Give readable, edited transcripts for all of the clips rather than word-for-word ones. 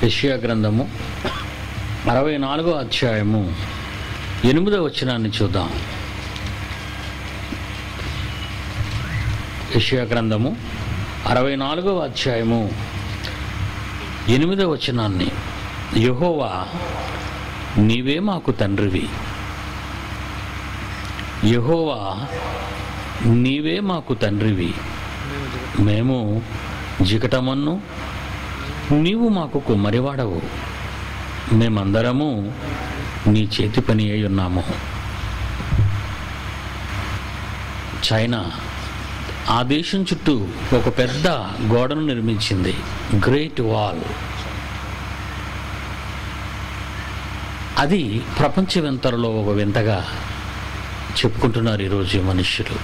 యెషయా గ్రంథము 64వ అధ్యాయము 8వ వచనాన్ని చూద్దాం. యెషయా గ్రంథము 64వ అధ్యాయము 8వ వచనాన్ని, యెహోవా నీవే మాకు తండ్రివి, యెహోవా నీవే మాకు తండ్రివి, మేము జికటమన్ను, నీవు మాకు కుమ్మరివాడవు, మేమందరము నీ చేతి పని అయి ఉన్నాము. చైనా ఆ దేశం చుట్టూ ఒక పెద్ద గోడను నిర్మించింది, గ్రేట్ వాల్. అది ప్రపంచ వింతలలో ఒక వింతగా చెప్పుకుంటున్నారు ఈరోజు మనుష్యులు.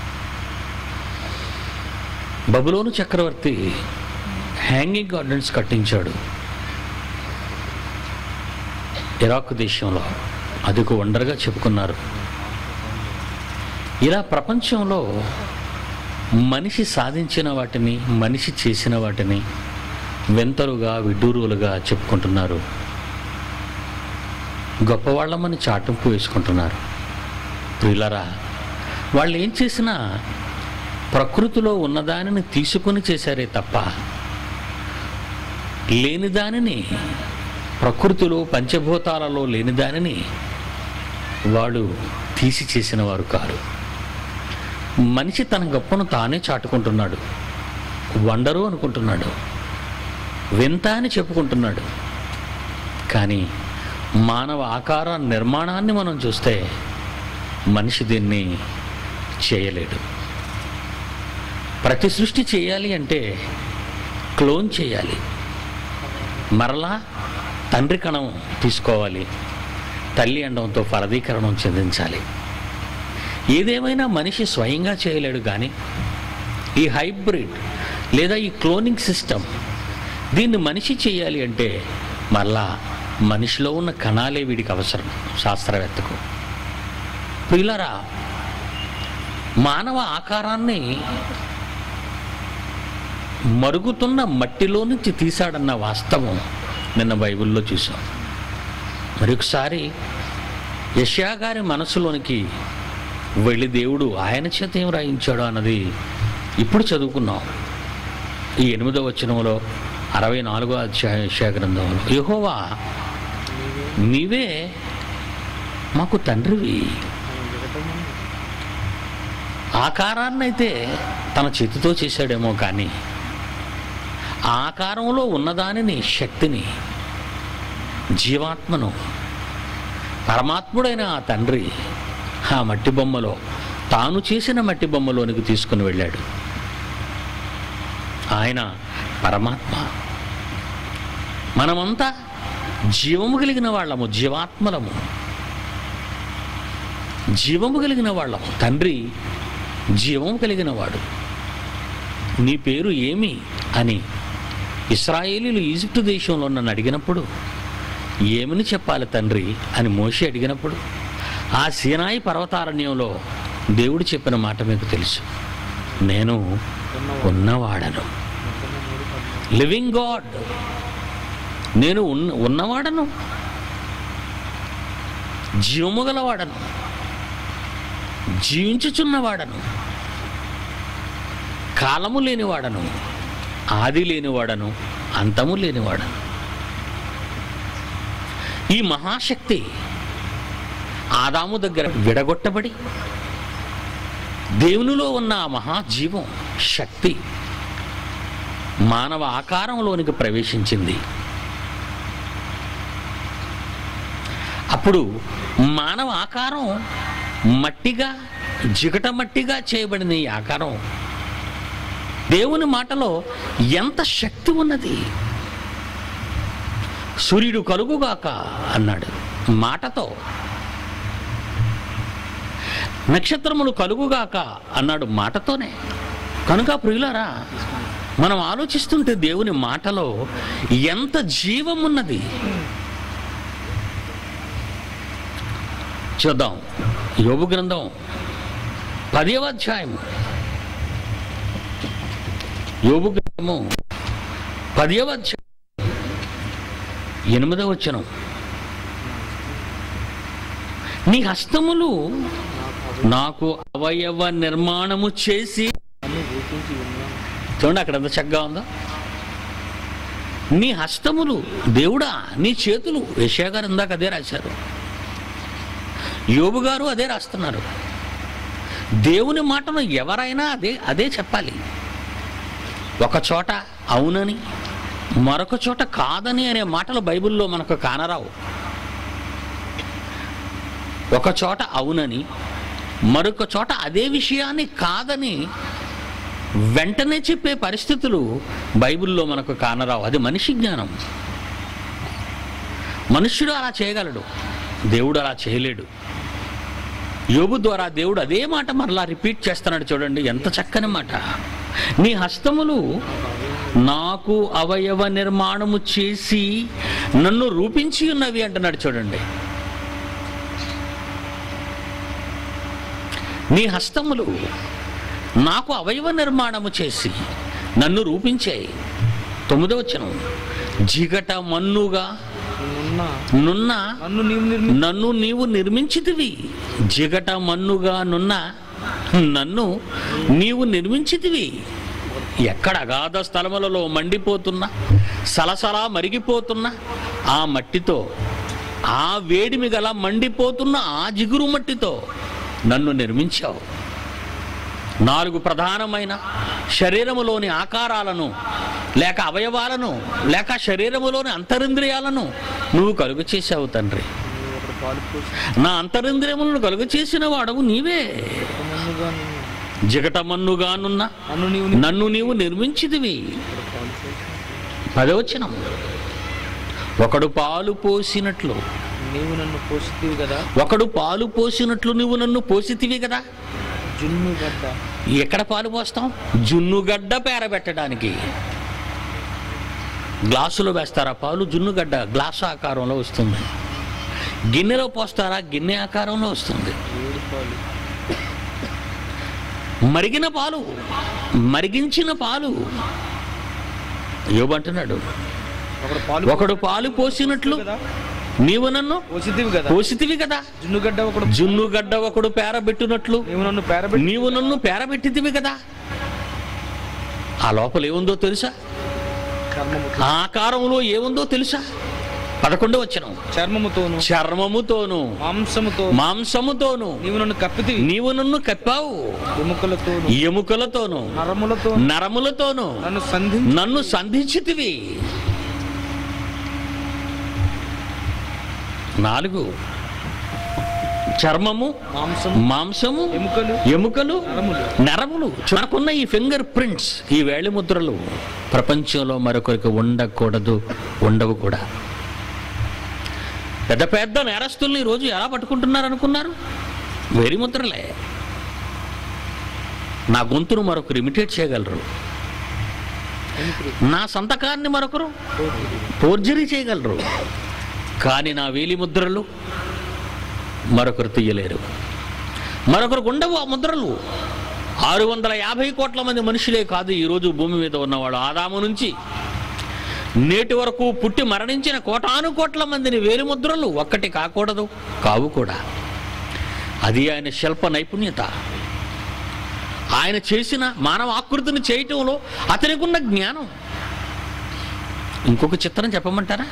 బబులోను చక్రవర్తి హ్యాంగింగ్ గార్డెన్స్ కట్టించాడు ఇరాక్ దేశంలో. అది ఒక వండర్గా చెప్పుకున్నారు. ఇలా ప్రపంచంలో మనిషి సాధించిన వాటిని, మనిషి చేసిన వాటిని వింతలుగా, విడ్డూరులుగా చెప్పుకుంటున్నారు. గొప్పవాళ్ళమని చాటింపు వేసుకుంటున్నారు. ప్రియులారా, వాళ్ళు ఏం చేసినా ప్రకృతిలో ఉన్నదానిని తీసుకొని చేశారే తప్ప లేని దానిని, ప్రకృతిలో పంచభూతాలలో లేని దానిని వాడు తీసి చేసిన వారు కారు. మనిషి తన గొప్పను తానే చాటుకుంటున్నాడు, వండరు అనుకుంటున్నాడు, వింత అని చెప్పుకుంటున్నాడు. కానీ మానవ ఆకార నిర్మాణాన్ని మనం చూస్తే మనిషి దీన్ని చేయలేడు. ప్రతి సృష్టి చేయాలి అంటే క్లోన్ చేయాలి, మరలా తండ్రి కణం తీసుకోవాలి, తల్లి అండంతో ఫలదీకరణం చెందించాలి. ఏదేమైనా మనిషి స్వయంగా చేయలేడు. కానీ ఈ హైబ్రిడ్ లేదా ఈ క్లోనింగ్ సిస్టమ్, దీన్ని మనిషి చేయాలి అంటే మరలా మనిషిలో ఉన్న కణాలే వీడికి అవసరం శాస్త్రవేత్తకు. ప్రియులారా, మానవ ఆకారాన్ని మరుగుతున్న మట్టిలో నుంచి తీశాడన్న వాస్తవం నిన్న బైబిల్లో చూసాం. మరొకసారి యెషయా గారి మనసులోనికి వెళ్ళి దేవుడు ఆయన చేత ఏం రాయించాడు అన్నది ఇప్పుడు చదువుకున్నాం. ఈ 8వ వచనంలో 64వ అధ్యాయం యెషయా గ్రంథంలో, యెహోవా నీవే మాకు తండ్రివి. ఆకారాన్నైతే తన చేతితో చేశాడేమో, కానీ ఆకారంలో ఉన్నదానిని, శక్తిని, జీవాత్మను పరమాత్ముడైన ఆ తండ్రి ఆ మట్టి బొమ్మలో, తాను చేసిన మట్టి బొమ్మలోనికి తీసుకుని వెళ్ళాడు. ఆయన పరమాత్మ. మనమంతా జీవము కలిగిన వాళ్ళము, జీవాత్మలము, జీవము కలిగిన వాళ్ళము. తండ్రి జీవము కలిగిన వాడు. నీ పేరు ఏమి అని ఇశ్రాయేలీయులు ఈజిప్టు దేశంలో నన్ను అడిగినప్పుడు ఏమని చెప్పాలి తండ్రి అని మోషే అడిగినప్పుడు, ఆ సీనాయి పర్వతారణ్యంలో దేవుడు చెప్పిన మాట మీకు తెలుసు, నేను ఉన్నవాడను, లివింగ్ గాడ్, నేను ఉన్నవాడను, జీవము గలవాడను, జీవించుచున్నవాడను, కాలము లేనివాడను, ఆది లేనివాడను, అంతము లేనివాడను. ఈ మహాశక్తి ఆదాము దగ్గర విడగొట్టబడి దేవునిలో ఉన్న ఆ మహాజీవం, శక్తి మానవ ఆకారంలోనికి ప్రవేశించింది. అప్పుడు మానవ ఆకారం మట్టిగా, జిగట మట్టిగా చేయబడిన ఈ ఆకారం దేవుని మాటలో ఎంత శక్తి ఉన్నది. సూర్యుడు కలుగుగాక అన్నాడు మాటతో, నక్షత్రములు కలుగుగాక అన్నాడు మాటతోనే. కనుక ప్రియులారా, మనం ఆలోచిస్తుంటే దేవుని మాటలో ఎంత జీవం ఉన్నది. చూద్దాం. యోబు గ్రంథం 10వ అధ్యాయము, యోబు గ్రంథము 10వ అధ్యాయం 8వ వచనం, నీ హస్తములు నాకు అవయవ నిర్మాణము చేసి. చూడండి అక్కడ ఎంత చక్కగా ఉందో. నీ హస్తములు దేవుడా, నీ చేతులు. యెషయా గారు ఇందాక అదే రాశారు, యోబు గారు అదే రాస్తున్నారు. దేవుని మాటను ఎవరైనా అదే చెప్పాలి. ఒక చోట అవునని, మరొక చోట కాదని అనే మాటలు బైబిల్లో మనకు కానరావు. ఒక చోట అవునని, మరొక చోట అదే విషయాన్ని కాదని వెంటనే చెప్పే పరిస్థితులు బైబిల్లో మనకు కానరావు. అది మనిషి జ్ఞానం. మనుష్యుడు అలా చేయగలడు, దేవుడు అలా చేయలేడు. యోబు ద్వారా దేవుడు అదే మాట మరలా రిపీట్ చేస్తున్నాడు. చూడండి ఎంత చక్కని మాట. నీ హస్తములు నాకు అవయవ నిర్మాణము చేసి నన్ను రూపించి ఉన్నవి అంటున్నాడు. చూడండి, నీ హస్తములు నాకు అవయవ నిర్మాణము చేసి నన్ను రూపించాయి. 9వ వచనం, జిగట మన్నుగా నున్న నన్ను నీవు నిర్మించితివి. జిగట మన్నుగా నున్న నన్ను నీవు నిర్మించితివి. ఎక్కడ అగాధ స్థలములలో మండిపోతున్నా, సలసలా మరిగిపోతున్నా ఆ మట్టితో, ఆ వేడిమి గల మండిపోతున్న ఆ జిగురు మట్టితో నన్ను నిర్మించావు. 4 ప్రధానమైన శరీరములోని ఆకారాలను, లేక అవయవాలను, లేక శరీరములోని అంతరింద్రియాలను నువ్వు కలుగు చేసావు తండ్రి. నా అంతరింద్రియములను కలుగు చేసిన వాడవు నీవే. జిగటమన్నుగానున్న నన్ను నీవు నిర్మించితివి. 10వ వచనం, ఒకడు పాలు పోసినట్లు నీవు నన్ను పోసితివి కదా. ఒకడు పాలు పోసినట్లు నువ్వు నన్ను పోసితివి కదా. జున్నుగడ్డ. ఎక్కడ పాలు పోస్తాం? జున్నుగడ్డ పేరబెట్టడానికి. గ్లాసులో వేస్తారా పాలు? జున్నుగడ్డ గ్లాసు ఆకారంలో వస్తుంది. గిన్నెలో పోస్తారా? గిన్నె ఆకారంలో వస్తుంది. మరిగిన పాలు, మరిగించిన పాలు. యోబు అంటున్నాడు, ఒకడు పాలు పోసినట్లు నీవు నన్ను పోసితివి కదా. జున్నుగడ్డ ఒకడు పేరబెట్టినట్లు నీవు నన్ను పేరబెట్టితివి కదా. ఆ లోపల ఏముందో తెలుసా? ఆకారంలో ఏముందో తెలుసా? 11వ వచనం, చర్మముతోను మాంసముతోను నీవు నన్ను కప్పావు. ఎముకలతోను నరములతోను నన్ను సంధించితివి. 4 చర్మము, మాంసము, ఎముకలు, నరములు. మనకున్న ఈ ఫింగర్ ప్రింట్స్, ఈ వేలి ముద్రలు ప్రపంచంలో మరొకరికి ఉండకూడదు, ఉండవు కూడా. పెద్ద పెద్ద నేరస్తుల్ని ఈరోజు ఎలా పట్టుకుంటున్నారు అనుకున్నారు? వేలి ముద్రలే. నా గొంతును మరొకరు ఇమిటేట్ చేయగలరు, నా సంతకాన్ని మరొకరు ఫోర్జరీ చేయగలరు, కానీ నా వేలి ముద్రలు మరొకరు తీయలేరు. మరొకరికి ఉండవు ఆ ముద్రలు. 650 కోట్ల మంది మనుషులే కాదు ఈరోజు భూమి మీద ఉన్నవాడు. ఆదాము నుంచి నేటి వరకు పుట్టి మరణించిన కోటాను కోట్ల మందిని వేలి ముద్రలు ఒక్కటి కాకూడదు, కావు కూడా. అది ఆయన శిల్ప నైపుణ్యత. ఆయన చేసిన మానవ ఆకృతిని చేయటంలో అతనికి ఉన్న జ్ఞానం. ఇంకొక చిత్రం చెప్పమంటారా?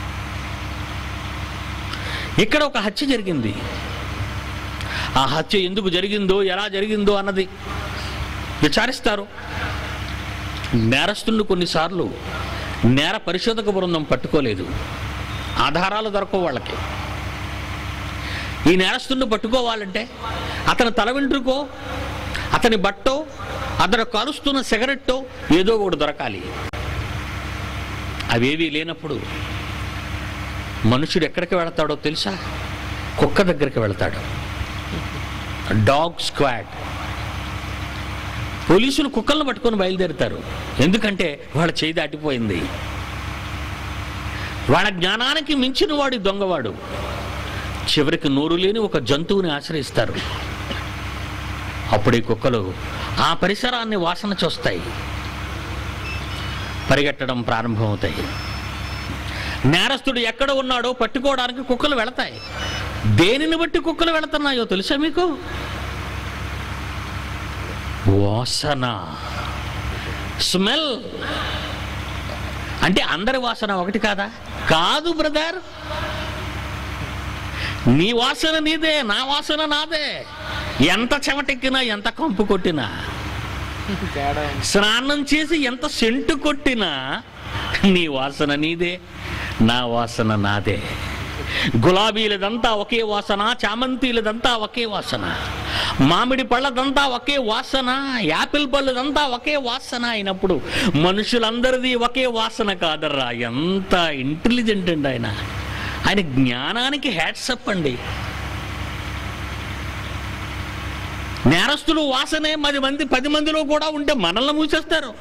ఇక్కడ ఒక హత్య జరిగింది. ఆ హత్య ఎందుకు జరిగిందో, ఎలా జరిగిందో అన్నది విచారిస్తారు. నేరస్తులను కొన్నిసార్లు నేర పరిశోధక బృందం పట్టుకోలేదు, ఆధారాలు దొరకవు వాళ్ళకి. ఈ నేరస్తులను పట్టుకోవాలంటే అతని తల వెంట్రుకో, అతని బట్టో, అతను కాలుస్తున్న సిగరెట్టో ఏదో ఒకటి దొరకాలి. అవేవీ లేనప్పుడు మనుషుడు ఎక్కడికి వెళతాడో తెలుసా? కుక్క దగ్గరికి వెళతాడు. Dog squad. పోలీసులు కుక్కలను పట్టుకొని బయలుదేరుతారు. ఎందుకంటే వాళ్ళ చేయి దాటిపోయింది. వాళ్ళ జ్ఞానానికి మించిన వాడి దొంగవాడు. చివరికి నోరు లేని ఒక జంతువుని ఆశ్రయిస్తారు. అప్పుడు ఈ కుక్కలు ఆ పరిసరాన్ని వాసన చూస్తాయి, పరిగెట్టడం ప్రారంభమవుతాయి. నేరస్తుడు ఎక్కడ ఉన్నాడో పట్టుకోవడానికి కుక్కలు వెళతాయి. దేనిని బట్టి కుక్కలు వెళుతున్నాయో తెలుసా మీకు? వాసన, స్మెల్. అంటే అందరి వాసన ఒకటి కాదా? కాదు బ్రదర్, నీ వాసన నీదే, నా వాసన నాదే. ఎంత చెమటెక్కినా, ఎంత కంపు కొట్టినా, స్నానం చేసి ఎంత సెంటు కొట్టినా నీ వాసన నీదే, నా వాసన నాదే. గులాబీలదంతా ఒకే వాసన, చామంతిలదంతా ఒకే వాసన, మామిడి పళ్ళదంతా ఒకే వాసన, యాపిల్ పళ్ళదంతా ఒకే వాసన అయినప్పుడు మనుషులందరిది ఒకే వాసన కాదర్రా. ఎంత ఇంటెలిజెంట్ అండి ఆయన. ఆయన జ్ఞానానికి హ్యాట్సప్ అండి. నేరస్తులు వాసనే 10 మందిలో కూడా ఉంటే మనల్ని మూసేస్తారు.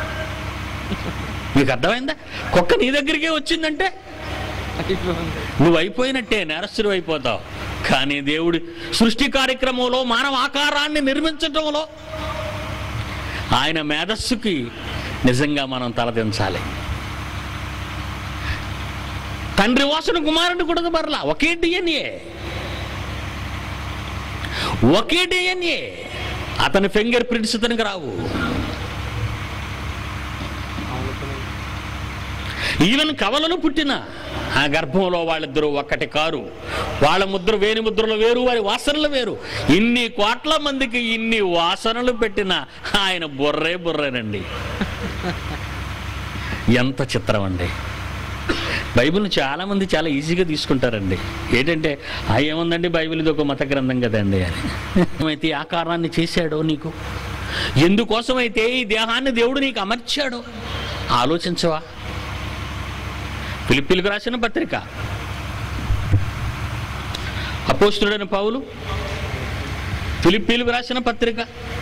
మీకు అర్థమైందా? కుక్క నీ దగ్గరికే వచ్చిందంటే నువ్వు అయిపోయినట్టే, నేరస్తులు అయిపోతావు. కానీ దేవుడి సృష్టి కార్యక్రమంలో మానవ ఆకారాన్ని నిర్మించటంలో ఆయన మేధస్సుకి నిజంగా మనం తలదించాలి. తండ్రి వాసన కుమారుని కూడా మరలా ఒకే డిఎన్ఏ, ఒకే డిఎన్ఏ. అతని ఫింగర్ ప్రింట్స్ అతనికి రావు. ఈవెన్ కవలలు పుట్టిన ఆ గర్భంలో వాళ్ళిద్దరూ ఒక్కటి కారు. వాళ్ళ ముద్ర వేని ముద్రలు వేరు, వారి వాసనలు వేరు. ఇన్ని కోట్ల మందికి ఇన్ని వాసనలు పెట్టిన ఆయన బుర్రేనండి. ఎంత చిత్రం అండి. బైబిల్ని చాలామంది చాలా ఈజీగా తీసుకుంటారండి. ఏంటంటే ఏముందండి బైబిల్ ఇది ఒక మత గ్రంథం కదండి అని. అయితే ఈ ఆకారాన్ని చేశాడో నీకు, ఎందుకోసమైతే ఈ దేహాన్ని దేవుడు నీకు అమర్చాడో ఆలోచించవా? ఫిలిప్పీలకు రాసిన పత్రిక, అపోస్తలుడైన పౌలు ఫిలిప్పీలకు రాసిన పత్రిక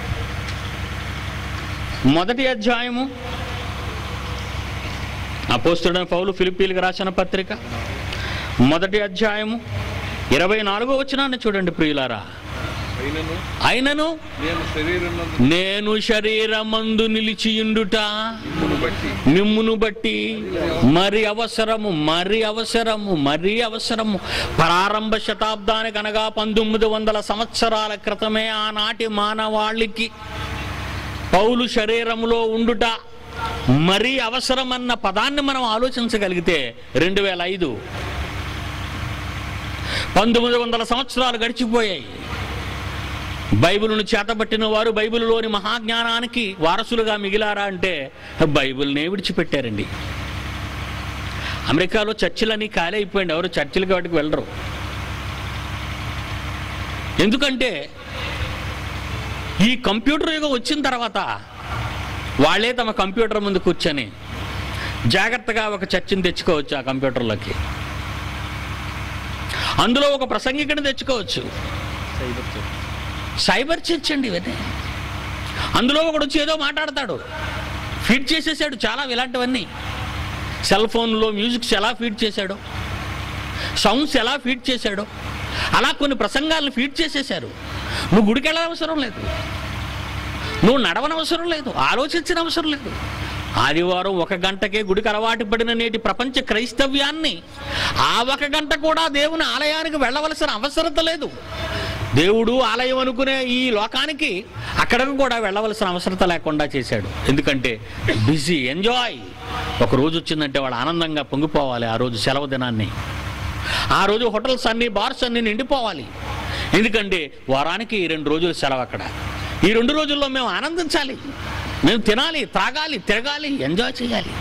1వ అధ్యాయము, అపోస్తలుడైన పౌలు ఫిలిప్పీలకు రాసిన పత్రిక 1వ అధ్యాయము 24వ వచనాన్ని చూడండి ప్రియులారా. అయినను నేను శరీరమందు నిలిచియుండుట మిమ్మును బట్టి మరి అవసరము. ప్రారంభ శతాబ్దానికి అనగా 1900 సంవత్సరాల క్రితమే ఆనాటి మానవాళికి పౌలు శరీరములో ఉండుట మరీ అవసరమన్న పదాన్ని మనం ఆలోచించగలిగితే 2005 1900 సంవత్సరాలు గడిచిపోయాయి. బైబిల్ను చేతబట్టిన వారు బైబిల్లోని మహాజ్ఞానానికి వారసులుగా మిగిలారా అంటే బైబిల్నే విడిచిపెట్టారండి. అమెరికాలో చర్చిలన్నీ ఖాళీ అయిపోయింది. ఎవరు చర్చిలకి వాటికి వెళ్ళరు. ఎందుకంటే ఈ కంప్యూటర్ యుగం వచ్చిన తర్వాత వాళ్ళే తమ కంప్యూటర్ ముందు కూర్చొని జాగ్రత్తగా ఒక చర్చిని తెచ్చుకోవచ్చు. ఆ కంప్యూటర్లోకి అందులో ఒక ప్రసంగికుని తెచ్చుకోవచ్చు. సైబర్ చర్చ్ అండి ఇవన్నీ. అందులో ఒకడు వచ్చి ఏదో మాట్లాడతాడు, ఫీడ్ చేసేసాడు చాలా ఇలాంటివన్నీ. సెల్ ఫోన్లో మ్యూజిక్స్ ఎలా ఫీడ్ చేశాడో, సౌండ్స్ ఎలా ఫీడ్ చేశాడో అలా కొన్ని ప్రసంగాలను ఫీడ్ చేసేశారు. నువ్వు గుడికి వెళ్ళనవసరం లేదు, నువ్వు నడవనవసరం లేదు, ఆలోచించిన అవసరం లేదు. ఆదివారం 1 గంటకే గుడికి అలవాటు పడిన నేటి ప్రపంచ క్రైస్తవ్యాన్ని ఆ 1 గంట కూడా దేవుని ఆలయానికి వెళ్ళవలసిన అవసరత లేదు. దేవుడు ఆలయం అనుకునే ఈ లోకానికి అక్కడికి కూడా వెళ్ళవలసిన అవసరత లేకుండా చేశాడు. ఎందుకంటే బిజీ, ఎంజాయ్. ఒక రోజు వచ్చిందంటే వాడు ఆనందంగా పొంగిపోవాలి. ఆ రోజు సెలవు దినాన్ని, ఆ రోజు హోటల్స్ అన్ని, బార్స్ అన్ని నిండిపోవాలి. ఎందుకంటే వారానికి 2 రోజులు సెలవు అక్కడ. ఈ 2 రోజుల్లో మేము ఆనందించాలి, మేము తినాలి, తాగాలి, తిరగాలి, ఎంజాయ్ చేయాలి.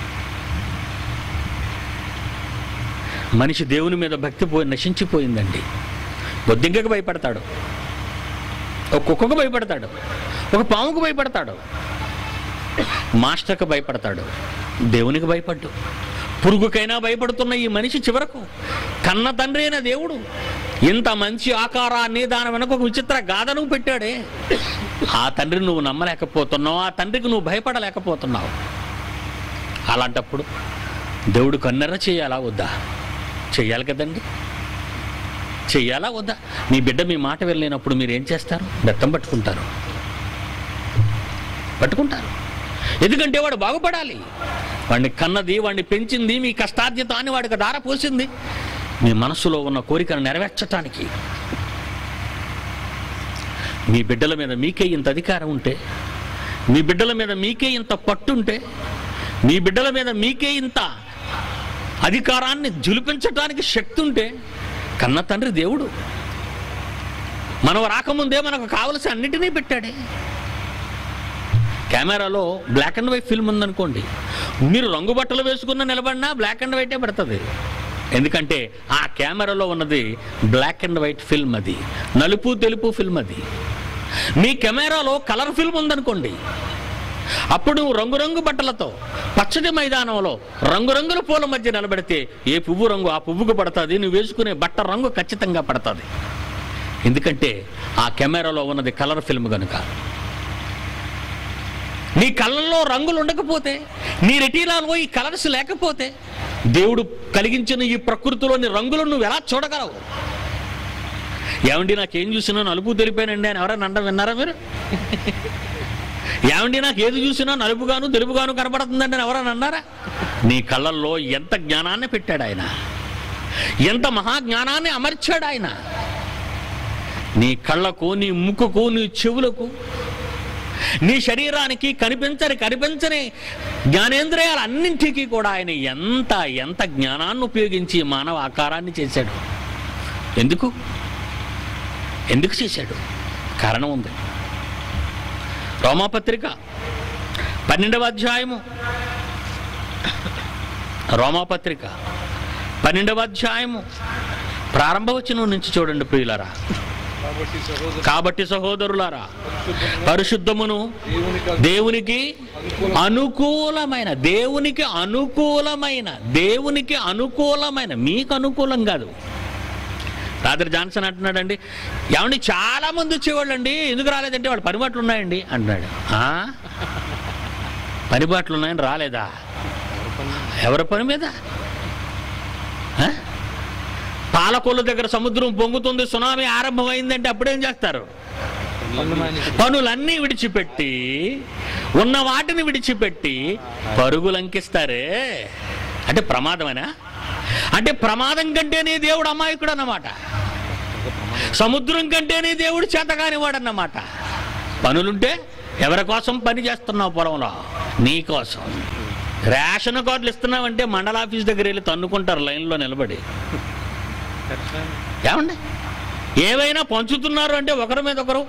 మనిషి దేవుని మీద భక్తి నశించిపోయిందండి. బొద్దింకకు భయపడతాడు, ఒక కుక్కకు భయపడతాడు, ఒక పాముకు భయపడతాడు, మాస్టర్కి భయపడతాడు, దేవునికి భయపడ్డు. పురుగుకైనా భయపడుతున్న ఈ మనిషి చివరకు కన్న తండ్రి అయిన దేవుడు ఇంత మంచి ఆకారాన్ని దాని వెనక ఒక విచిత్ర గాథను పెట్టాడే. ఆ తండ్రిని నువ్వు నమ్మలేకపోతున్నావు, ఆ తండ్రికి నువ్వు భయపడలేకపోతున్నావు. అలాంటప్పుడు దేవుడు కన్నెర్ర చేయాలా వద్దా? చెయ్యాలి కదండి. చెయ్యాలా వద్దా? మీ బిడ్డ మీ మాట వెళ్ళినప్పుడు మీరు ఏం చేస్తారు? బెత్తం పట్టుకుంటారు. ఎందుకంటే వాడు బాగుపడాలి, వాడిని కన్నది, వాడిని పెంచింది, మీ కష్టార్జితాన్ని వాడికి ధారపోసింది మీ మనస్సులో ఉన్న కోరికను నెరవేర్చటానికి. మీ బిడ్డల మీద మీకే ఇంత అధికారం ఉంటే, మీ బిడ్డల మీద మీకే ఇంత పట్టుంటే, మీ బిడ్డల మీద మీకే ఇంత అధికారాన్ని జులిపించటానికి శక్తి ఉంటే, కన్న తండ్రి దేవుడు మనం రాకముందే మనకు కావలసిన అన్నిటినీ పెట్టాడే. కెమెరాలో బ్లాక్ అండ్ వైట్ ఫిల్మ్ ఉందనుకోండి, మీరు రంగు బట్టలు వేసుకున్న నిలబడినా బ్లాక్ అండ్ వైటే పడుతుంది. ఎందుకంటే ఆ కెమెరాలో ఉన్నది బ్లాక్ అండ్ వైట్ ఫిల్మ్, అది నలుపు తెలుపు ఫిల్మ్. అది మీ కెమెరాలో కలర్ ఫిల్మ్ ఉందనుకోండి, అప్పుడు రంగురంగు బట్టలతో పచ్చడి మైదానంలో రంగురంగుల పూల మధ్య నిలబడితే ఏ పువ్వు రంగు ఆ పువ్వుకు పడుతుంది, నువ్వు వేసుకునే బట్ట రంగు ఖచ్చితంగా పడుతుంది. ఎందుకంటే ఆ కెమెరాలో ఉన్నది కలర్ ఫిల్మ్ కనుక. నీ కళ్ళల్లో రంగులు ఉండకపోతే, నీ రెటీనాలో ఈ కలర్స్ లేకపోతే, దేవుడు కలిగించిన ఈ ప్రకృతిలోని రంగులను నువ్వు ఎలా చూడగలవు? ఏమండి నాకేం చూసినా నలుపు తెలిపానండి అని ఎవరైనా అండం విన్నారా మీరు? ఏమండి నాకు ఏది చూసినా నలుపుగాను తెలుపుగాను కనపడుతుందండి అని ఎవరైనా అన్నారా? నీ కళ్ళల్లో ఎంత జ్ఞానాన్ని పెట్టాడు ఆయన, ఎంత మహాజ్ఞానాన్ని అమర్చాడు ఆయన. నీ కళ్ళకు, నీ ముక్కుకు, నీ చెవులకు, నీ శరీరానికి కనిపించని జ్ఞానేంద్రియాలన్నింటికీ కూడా ఆయన ఎంత ఎంత జ్ఞానాన్ని ఉపయోగించి మానవ ఆకారాన్ని చేశాడు. ఎందుకు చేశాడు? కారణం ఉంది. రోమాపత్రిక 12వ అధ్యాయము, రోమాపత్రిక 12వ అధ్యాయము ప్రారంభవచనం నుంచి చూడండి ప్రియులారా. కాబట్టి సహోదరులారా, పరిశుద్ధమును దేవునికి అనుకూలమైన మీకు అనుకూలం కాదు. రాత్రి జాన్సన్ అంటున్నాడండి, ఏమండి చాలా మంది వచ్చేవాళ్ళు అండి, ఎందుకు రాలేదంటే వాళ్ళు పనిబాట్లు ఉన్నాయండి అంటున్నాడు. పనిబాట్లు ఉన్నాయని రాలేదా? ఎవరి పని మీద? పాలకొల్లు దగ్గర సముద్రం పొంగుతుంది, సునామీ ఆరంభమైందంటే అప్పుడేం చేస్తారు? పనులన్నీ విడిచిపెట్టి, ఉన్న వాటిని విడిచిపెట్టి పరుగులంకిస్తారే. అంటే ప్రమాదమేనా? అంటే ప్రమాదం కంటేనే దేవుడు అమాయకుడు అన్నమాట. సముద్రం కంటేనే దేవుడు చేతగానివాడు అన్నమాట. పనులుంటే ఎవరి కోసం పని చేస్తున్నావు? పొలంలో నీ కోసం. రేషన్ కార్డులు ఇస్తున్నావంటే మండల ఆఫీస్ దగ్గర వెళ్ళి తన్నుకుంటారు లైన్లో నిలబడి. ఏమండి ఏవైనా పంచుతున్నారు అంటే ఒకరి మీద ఒకరు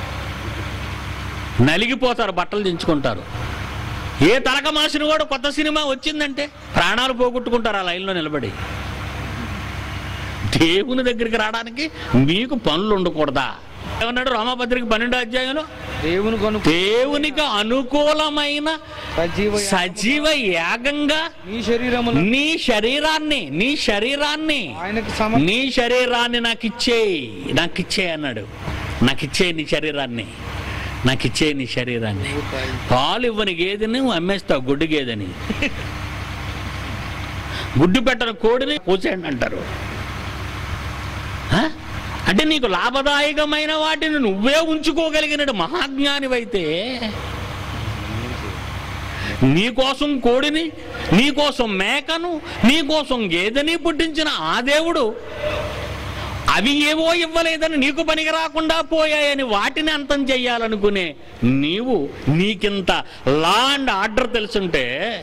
నలిగిపోతారు, బట్టలు దించుకుంటారు. ఏ తలక మాసిన వాడు కొత్త సినిమా వచ్చిందంటే ప్రాణాలు పోగొట్టుకుంటారు ఆ లైన్లో నిలబడి. దేవుని దగ్గరికి రావడానికి మీకు పనులు ఉండకూడదా? ఏమన్నాడు రోమాపత్రిక 12వ అధ్యాయంలో? దేవునికి అనుకూలమైన సజీవ యాగంగా నీ శరీరాన్ని నాకు ఇచ్చేయి అన్నాడు. నాకు ఇచ్చేయి నీ శరీరాన్ని. పాలు ఇవ్వని గేదెని నువ్వు అమ్మేస్తావు, గుడ్డు గేదెని. గుడ్డు పెట్టని కోడిని పోసేయండి అంటారు. అంటే నీకు లాభదాయకమైన వాటిని నువ్వే ఉంచుకోగలిగినట్టు మహాజ్ఞానివైతే, నీకోసం కోడిని, నీకోసం మేకను, నీకోసం గేదెని పుట్టించిన ఆ దేవుడు అవి ఏవో ఇవ్వలేదని, నీకు పనికి రాకుండా పోయాయని వాటిని అంతం చెయ్యాలనుకునే నీకింత లా అండ్ ఆర్డర్ తెలుసుంటే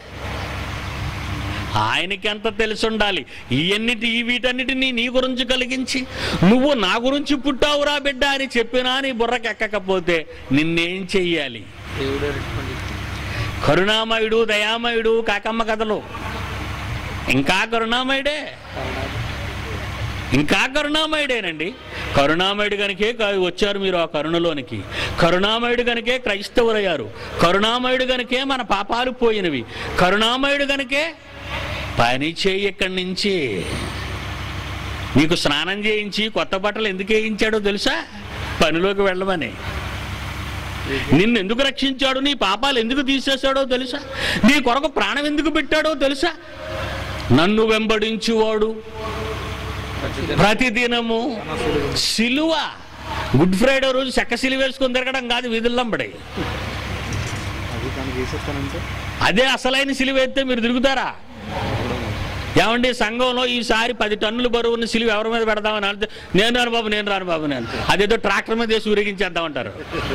ఆయనకి ఎంత తెలిసి ఉండాలి? వీటన్నిటినీ నీ గురించి కలిగించి నువ్వు నా గురించి పుట్టావురా బిడ్డ అని చెప్పినా నీ బుర్రకెక్కకపోతే నిన్నేం చెయ్యాలి? కరుణామయుడు, దయామయుడు, కాకమ్మ కథలు ఇంకా కరుణామయుడేనండి. కరుణామయుడు కనుకే వచ్చారు మీరు ఆ కరుణలోనికి. కరుణామయుడు కనుకే క్రైస్తవులయ్యారు. కరుణామయుడు కనుకే మన పాపాలు పోయినవి. కరుణామయుడు కనుకే పని చేయి. ఇక్కడి నుంచి నీకు స్నానం చేయించి కొత్త బట్టలు ఎందుకు వేయించాడో తెలుసా? పనిలోకి వెళ్ళమని. నిన్ను ఎందుకు రక్షించాడు, నీ పాపాలు ఎందుకు తీసేశాడో తెలుసా? నీ కొరకు ప్రాణం ఎందుకు పెట్టాడో తెలుసా? నన్ను వెంబడించువాడు ప్రతిదినము సిలువ. గుడ్ ఫ్రైడే రోజు చెక్క సిలువ వేసుకొని తిరగడం కాదు వీధుల్లంబడి. చేసేస్తానంటే అదే అసలైన సిలువ ఎత్తే మీరు తిరుగుతారా? ఏమండి, సంఘంలో ఈసారి 10 టన్నుల బరువున్న సిలువ ఎవరి మీద పెడదామని అంటే నేను రాను బాబు నేను అదేదో ట్రాక్టర్ మీద వేసి ఊరేగించేద్దామంటారు.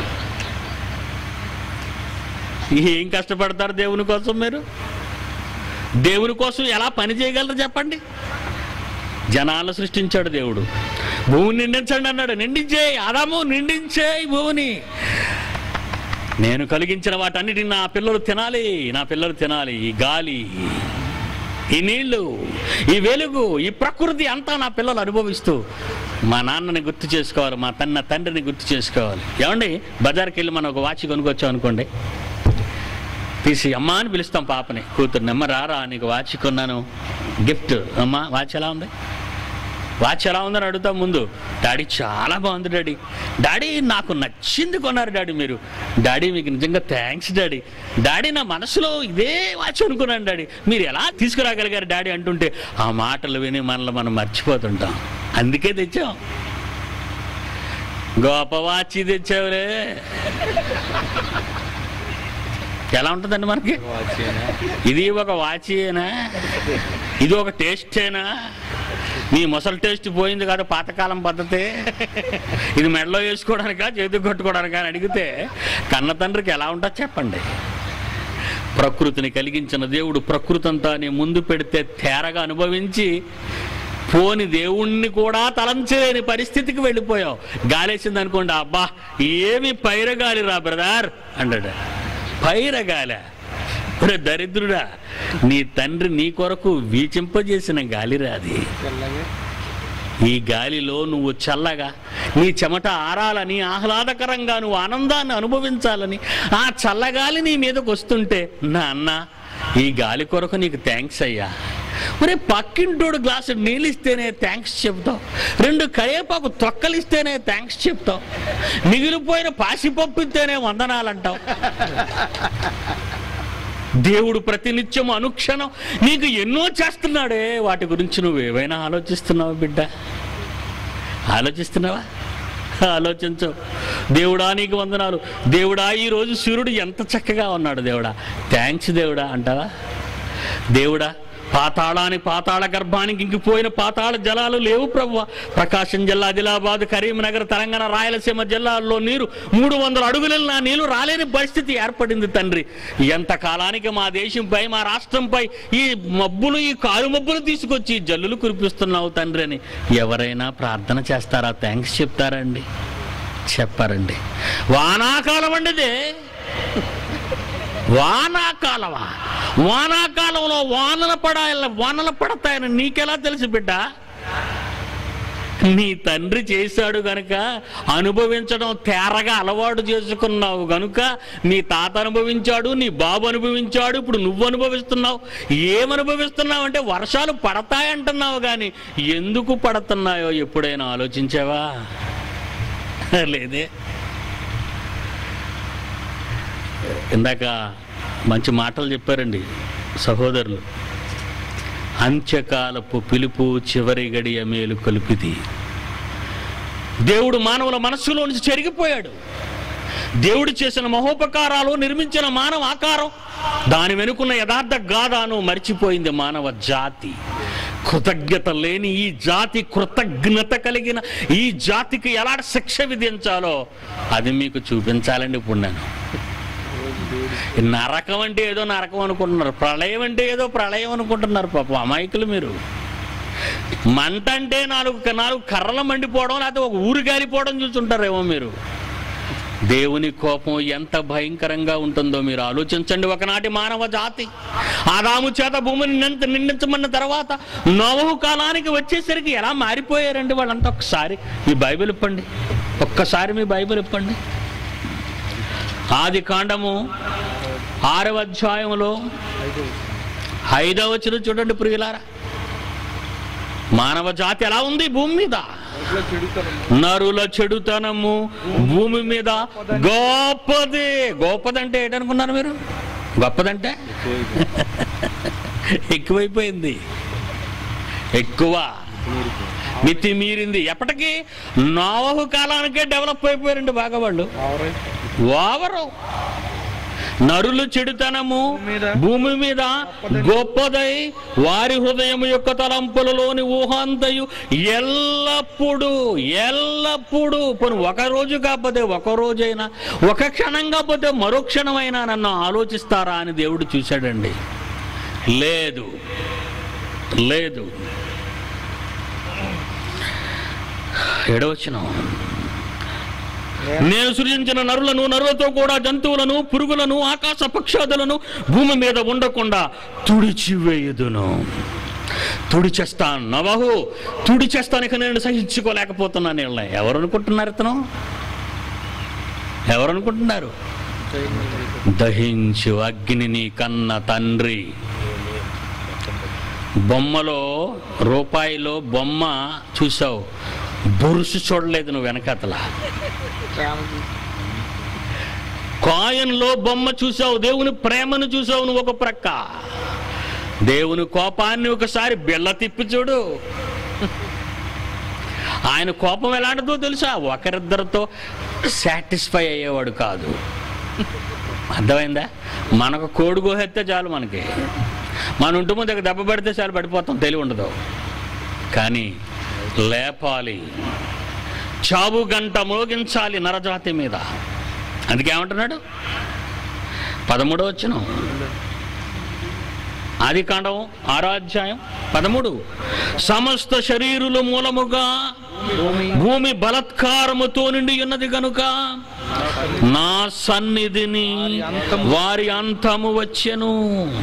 ఏం కష్టపడతారు దేవుని కోసం? మీరు దేవుని కోసం ఎలా పని చేయగలరు చెప్పండి? జనాలను సృష్టించాడు దేవుడు. భూమిని నిండించండి అన్నాడు. నిండించేయి ఆదాము, నిండించేయి భూమిని. నేను కలిగించిన వాటన్నిటిని నా పిల్లలు తినాలి. ఈ గాలి, ఈ నీళ్లు, ఈ వెలుగు, ఈ ప్రకృతి అంతా నా పిల్లలు అనుభవిస్తూ మా నాన్నని గుర్తు చేసుకోవాలి, మా తండ్రిని గుర్తు చేసుకోవాలి. ఏమండి, బజార్కి వెళ్ళి మనం ఒక వాచ్ కొనుక్కొచ్చాం అనుకోండి, తీసి అమ్మ అని పిలుస్తాం పాపని, కూతుర్ని, అమ్మ రారా నీకు వాచ్ కొన్నాను గిఫ్ట్, అమ్మ వాచ్ ఎలా ఉందని అడుగుతాం ముందు. డాడీ చాలా బాగుంది డాడీ నాకు నచ్చింది కొన్నారు డాడీ మీకు నిజంగా థ్యాంక్స్ డాడీ నా మనసులో ఇదే వాచ్ అనుకున్నాను డాడీ, మీరు ఎలా తీసుకురాగలిగారు డాడీ అంటుంటే ఆ మాటలు విని మనల్ని మనం మర్చిపోతుంటాం. అందుకే తెచ్చాం. గొప్ప వాచ్ తెచ్చావులే. ఎలా ఉంటుందండి మనకి? ఇది ఒక వాచేనా? ఇది ఒక టేస్టేనా? మీ ముసలి టేస్ట్ పోయింది కాదు, పాతకాలం పద్ధతి. ఇది మెడలో వేసుకోవడానికా చేతికి కట్టుకోవడానికా అని అడిగితే కన్న తండ్రికి ఎలా ఉంటుందో చెప్పండి. ప్రకృతిని కలిగించిన దేవుడు ప్రకృతి అంతా నీ ముందు పెడితే తేరగా అనుభవించి పోని దేవుణ్ణి కూడా తలంచలేని పరిస్థితికి వెళ్ళిపోయావు. గాలేసింది అనుకోండి, అబ్బా ఏమి పైరగాలి రా బ్రదర్ అన్నాడు. పైరగాల దరిద్రుడా, నీ తండ్రి నీ కొరకు వీచింపజేసిన గాలిరా అది. ఈ గాలిలో నువ్వు చల్లగా నీ చెమట ఆరాలని, ఆహ్లాదకరంగా నువ్వు ఆనందాన్ని అనుభవించాలని ఆ చల్లగాలి నీ మీదకి వస్తుంటే నాన్న ఈ గాలి కొరకు నీకు థ్యాంక్స్ అయ్యా. మరి పక్కింటోడు గ్లాసు నీళ్ళు ఇస్తేనే థ్యాంక్స్ చెప్తావు, 2 కరివేపాకు తొక్కలిస్తేనే థ్యాంక్స్ చెప్తావు, మిగిలిపోయిన పాసిపప్పు ఇస్తేనే వందనాలంటావు. దేవుడు ప్రతినిత్యం అనుక్షణం నీకు ఎన్నో చేస్తున్నాడే, వాటి గురించి నువ్వు ఏమైనా ఆలోచిస్తున్నావా బిడ్డ? ఆలోచిస్తున్నావా? ఆలోచించు. దేవుడా నీకు వందనాలు, దేవుడా ఈరోజు సూర్యుడు ఎంత చక్కగా ఉన్నాడు, దేవుడా థ్యాంక్స్ దేవుడా అంటావా? దేవుడా పాతాళ గర్భానికి ఇంకిపోయిన పాతాళ జలాలు లేవు ప్రభువా. ప్రకాశం జిల్లా, ఆదిలాబాద్, కరీంనగర్, తెలంగాణ, రాయలసీమ జిల్లాల్లో నీరు 300 అడుగుల నీళ్లు రాలేని పరిస్థితి ఏర్పడింది తండ్రి. ఎంత కాలానికి మా దేశంపై, మా రాష్ట్రంపై ఈ మబ్బులు, ఈ కారు మబ్బులు తీసుకొచ్చి జల్లులు కురిపిస్తున్నావు తండ్రి అని ఎవరైనా ప్రార్థన చేస్తారా? థ్యాంక్స్ చెప్తారండి? చెప్పారండి. వానాకాలం అండిదే. వానాకాలంలో వానలు పడతాయని నీకెలా తెలుసు బిడ్డ? నీ తండ్రి చేశాడు గనుక అనుభవించడం తేరగా అలవాటు చేసుకున్నావు గనుక నీ తాత అనుభవించాడు, నీ బాబు అనుభవించాడు, ఇప్పుడు నువ్వు అనుభవిస్తున్నావు. ఏమనుభవిస్తున్నావు అంటే వర్షాలు పడతాయంటున్నావు, కానీ ఎందుకు పడుతున్నాయో ఎప్పుడైనా ఆలోచించావా? లేదే. ఇందాక మంచి మాటలు చెప్పారండి సహోదరులు. అంత్యకాలపు పిలుపు, చివరి గడియ మేలు కలుపిది. దేవుడు మానవుల మనస్సులో నుంచి చెరిగిపోయాడు. దేవుడు చేసిన మహోపకారాలు, నిర్మించిన మానవ ఆకారం, దాని వెనుకున్న యథార్థ గాథను మర్చిపోయింది మానవ జాతి. కృతజ్ఞత లేని ఈ జాతి, కృతజ్ఞత కలిగిన ఈ జాతికి ఎలాంటి శిక్ష విధించాలో అది మీకు చూపించాలండి. ఇప్పుడు నేను నరకం అంటే ఏదో నరకం అనుకుంటున్నారు, ప్రళయం అంటే ఏదో ప్రళయం అనుకుంటున్నారు. పాపం అమాయకులు మీరు. మంట అంటే నాలుగు కర్రలు మండిపోవడం, లేకపోతే ఒక ఊరు గాలిపోవడం చూస్తుంటారేమో మీరు. దేవుని కోపం ఎంత భయంకరంగా ఉంటుందో మీరు ఆలోచించండి. ఒకనాటి మానవ జాతి ఆదాము చేత భూమిని నిండించమన్న తర్వాత నోవహు కాలానికి వచ్చేసరికి ఎలా మారిపోయారండి వాళ్ళంతా. ఒక్కసారి మీ బైబిల్ ఇప్పండి, ఒక్కసారి మీ బైబిల్ ఇప్పండి. ఆది కాండము 6వ అధ్యాయంలో 5వ వచనం చూడండి ప్రియులారా. మానవ జాతి ఎలా ఉంది భూమి మీద? నరుల చెడుతనము భూమి మీద గొప్పది. గొప్పదంటే ఏంటనుకున్నారు మీరు? గొప్పదంటే ఎక్కువైపోయింది, ఎక్కువ మితిమీరింది. ఎప్పటికీ నోవహు కాలానికే డెవలప్ అయిపోయారండి బాగా వాళ్ళు. ఓవరు నరులు చెడుతనము భూమి మీద గొప్పదై వారి హృదయం యొక్క తలంపులలోని ఊహాంతయు ఎల్లప్పుడూ పోనీ ఒక రోజు కాకపోతే ఒక రోజైనా, ఒక క్షణం కాకపోతే మరో క్షణమైనా నన్ను ఆలోచిస్తారా అని దేవుడు చూశాడండి. లేదు. ఏడవచనం, నేను సృజించిన నరులతో కూడా జంతువులను, పురుగులను, ఆకాశ పక్షాదులను భూమి మీద ఉండకుండా తుడిచివేయుదును. తుడిచేస్తాను నవహు, తుడిచేస్తాను, ఇక నేను సహించుకోలేకపోతున్నాను. ఎవరనుకుంటున్నారు? దహించు అగ్నిని కన్న తండ్రి. బొమ్మలో, రూపాయిలో బొమ్మ చూసావు, బొరుసు చూడలేదు నువ్వు వెనకతల. కాయన్లో బొమ్మ చూసావు, దేవుని ప్రేమను చూసావు నువ్వు ఒక ప్రక్క. దేవుని కోపాన్ని ఒకసారి బిళ్ళ తిప్పి చూడు. ఆయన కోపం ఎలాంటిదో తెలుసా? ఒకరిద్దరితో సాటిస్ఫై అయ్యేవాడు కాదు. అర్థమైందా? మనకు కోడి కోహెత్తే చాలు, మనకి మన ఇంటి ముందు దెబ్బ పడితే చాలు, పడిపోతాం, తెలివి ఉండదు. కానీ లేపాలి, చావు గంట మోగించాలి నరజాతి మీద. అందుకే ఏమంటున్నాడు? 13వ వచనం, ఆదికాండం 6వ అధ్యాయం 13, సమస్త శరీరులు మూలముగా భూమి బలత్కారముతో నిండి ఉన్నది గనుక నా సన్నిధిని వారి అంతము వచ్చెను.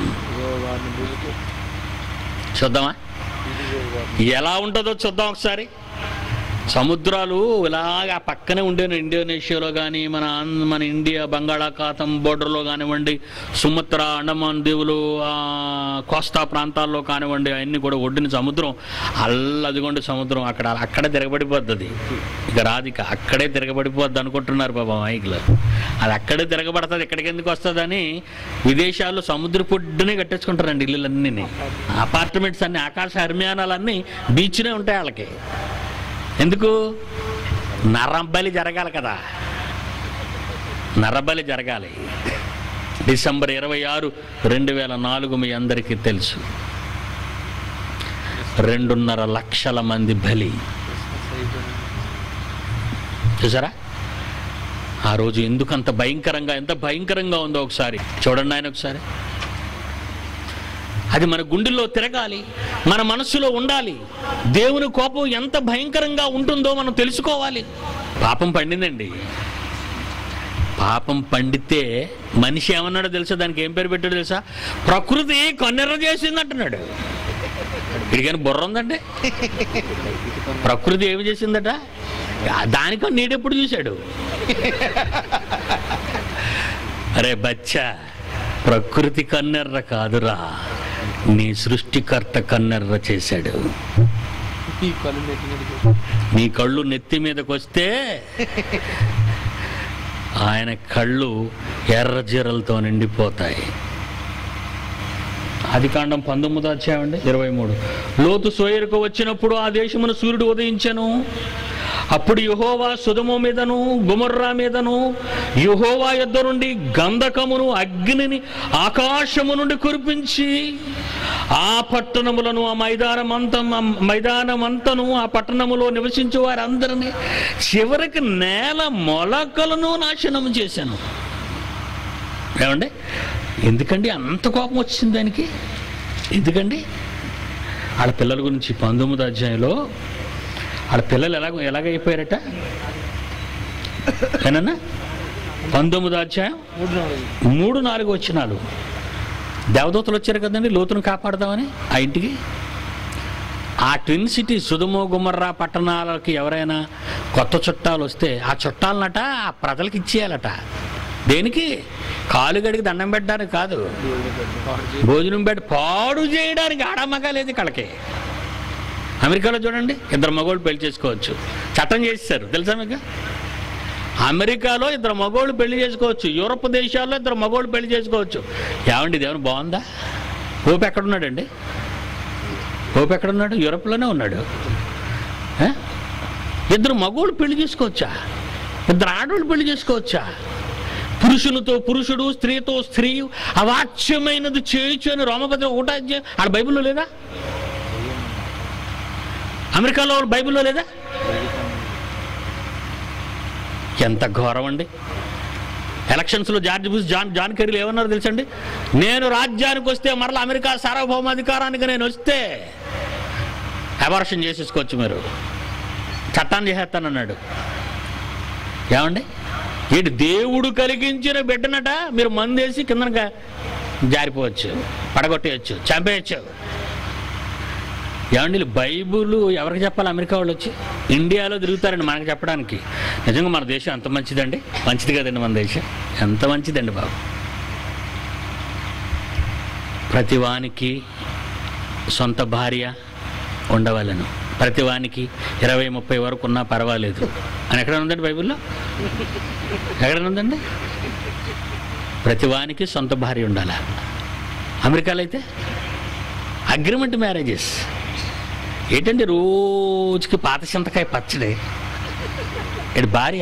చూద్దామా ఎలా ఉంటుందో? చూద్దాం ఒకసారి. సముద్రాలు ఇలాగ పక్కనే ఉండేను. ఇండోనేషియాలో కానీ, మన ఇండియా బంగాళాఖాతం బోర్డర్లో కానివ్వండి, సుమత్ర, అండమాన్ దీవులు, కోస్తా ప్రాంతాల్లో కానివ్వండి, అవన్నీ కూడా ఒడ్డున సముద్రం. అదిగోండి సముద్రం అక్కడే తిరగబడిపోద్ది. ఇక రాధిక అక్కడే తిరగబడిపోద్ది అనుకుంటున్నారు పాపం మైకులు. అది అక్కడే తిరగబడుతుంది, ఇక్కడికి ఎందుకు వస్తుందని విదేశాల్లో సముద్ర పొడ్డునే కట్టేసుకుంటారండి ఇల్లులన్నీ. అపార్ట్మెంట్స్ అన్ని, ఆకాశ హర్మ్యానాలన్నీ బీచ్నే ఉంటాయి వాళ్ళకి. ఎందుకు? నరబలి జరగాలి కదా, నరబలి జరగాలి. డిసెంబర్ 26, 2004 మీ అందరికీ తెలుసు. 2.5 లక్షల మంది బలి. చూసారా ఆ రోజు ఎందుకు అంత భయంకరంగా, ఎంత భయంకరంగా ఉందో ఒకసారి చూడండి ఆయన. ఒకసారి అది మన గుండెల్లో తిరగాలి, మన మనస్సులో ఉండాలి. దేవుని కోపం ఎంత భయంకరంగా ఉంటుందో మనం తెలుసుకోవాలి. పాపం పండిందండి. పాపం పండితే మనిషి ఏమన్నాడో తెలుసా? దానికి ఏం పేరు పెట్టాడో తెలుసా? ప్రకృతి కన్నెర్ర చేసింది అంటున్నాడు. ఇడికైనా బుర్ర ఉందంటే ప్రకృతి ఏమి చేసిందట? దానికో నీడెప్పుడు చూశాడు? అరే బచ్చా, ప్రకృతి కన్నెర్ర కాదురా, నీ సృష్టికర్త కన్నెర్ర చేశాడు. నీ కళ్ళు నెత్తి మీదకి వస్తే ఆయన కళ్ళు ఎర్రజీరలతో నిండిపోతాయి. ఆదికాండం 19వ అధ్యాయం 23. లోతు సోయరుకు వచ్చినప్పుడు ఆ దేశమున సూర్యుడు ఉదయించెను. అప్పుడు యెహోవా సొదొమ మీదను గొమొర్రా మీదను యెహోవా యొద్ద నుండి గంధకమును అగ్నిని ఆకాశము నుండి కురిపించి ఆ పట్టణములను, ఆ మైదానమంతను, ఆ పట్టణములో నివసించే వారందరినీ, చివరికి నేల మొలకలను నాశనం చేశాను. ఏమండి? ఎందుకండి అంత కోపం వచ్చింది దానికి? ఎందుకండి? వాళ్ళ పిల్లల గురించి 19వ అధ్యాయంలో వాళ్ళ పిల్లలు ఎలాగైపోయారట ఏనన్నా? 19వ అధ్యాయం 3-4 వచనాలు. దేవదూతలు వచ్చారు కదండి లోతును కాపాడదామని ఆ ఇంటికి. ఆ ట్విన్ సిటీ సొదొమ గొమొర్రా పట్టణాలకి ఎవరైనా కొత్త చుట్టాలు వస్తే ఆ చుట్టాలనట ఆ ప్రజలకు ఇచ్చేయాలట. దేనికి? కాలు గడికి దండం పెట్టడానికి కాదు, భోజనం పెట్టి పాడు చేయడానికి. ఆడమగా లేదు కళ్ళకి. అమెరికాలో చూడండి, 2 మగవాళ్ళు పెళ్లి చేసుకోవచ్చు, చట్టం చేసేసారు తెలుసా మీకు? అమెరికాలో 2 మగవాళ్ళు పెళ్లి చేసుకోవచ్చు, యూరప్ దేశాల్లో 2 మగవాళ్ళు పెళ్లి చేసుకోవచ్చు. ఏమండి దేవుని బాగుందా? పోపు ఎక్కడున్నాడండి? పోపు ఎక్కడున్నాడు? యూరప్లోనే ఉన్నాడు. 2 మగవాళ్ళు పెళ్లి చేసుకోవచ్చా? 2 ఆడవాళ్ళు పెళ్లి చేసుకోవచ్చా? పురుషునితో పురుషుడు, స్త్రీతో స్త్రీ అవాచ్యమైనది చేయొచ్చు అని రోమపత్రిక 1వ అధ్యాయం ఆడ బైబిల్లో లేదా? అమెరికాలో బైబిల్లో లేదా? ఎంత ఘోరం అండి. ఎలక్షన్స్లో జార్జ్ బుష్ జాన్ కెరీలు ఏమన్నారు తెలుసండి? నేను రాజ్యానికి వస్తే మరలా అమెరికా సార్వభౌమాధికారానికి నేను వస్తే అబార్షన్ చేసేసుకోవచ్చు, మీరు చట్టాన్ని చేసేస్తానన్నాడు. ఏమండి, ఏంటి దేవుడు కలిగించిన బిడ్డనట మీరు మందేసి కిందనగా జారిపోవచ్చు, పడగొట్టేయచ్చు, చంపేయచ్చు. ఏమండి, బైబుల్ ఎవరికి చెప్పాలి? అమెరికా వాళ్ళు వచ్చి ఇండియాలో తిరుగుతారండి మనకు చెప్పడానికి. నిజంగా మన దేశం ఎంత మంచిదండి. మంచిది కదండి మన దేశం, ఎంత మంచిదండి బాబు. ప్రతివానికి సొంత భార్య ఉండవాలను, ప్రతివానికి 20-30 వరకు ఉన్నా పర్వాలేదు అని ఎక్కడ ఉందండి బైబిల్లో? ఎక్కడ ఉందండి? ప్రతివానికి సొంత భార్య ఉండాలా. అమెరికాలో అయితే అగ్రిమెంట్ మ్యారేజెస్. ఏంటంటే రోజుకి పాత చింతకాయ పచ్చడి, ఇటు భార్య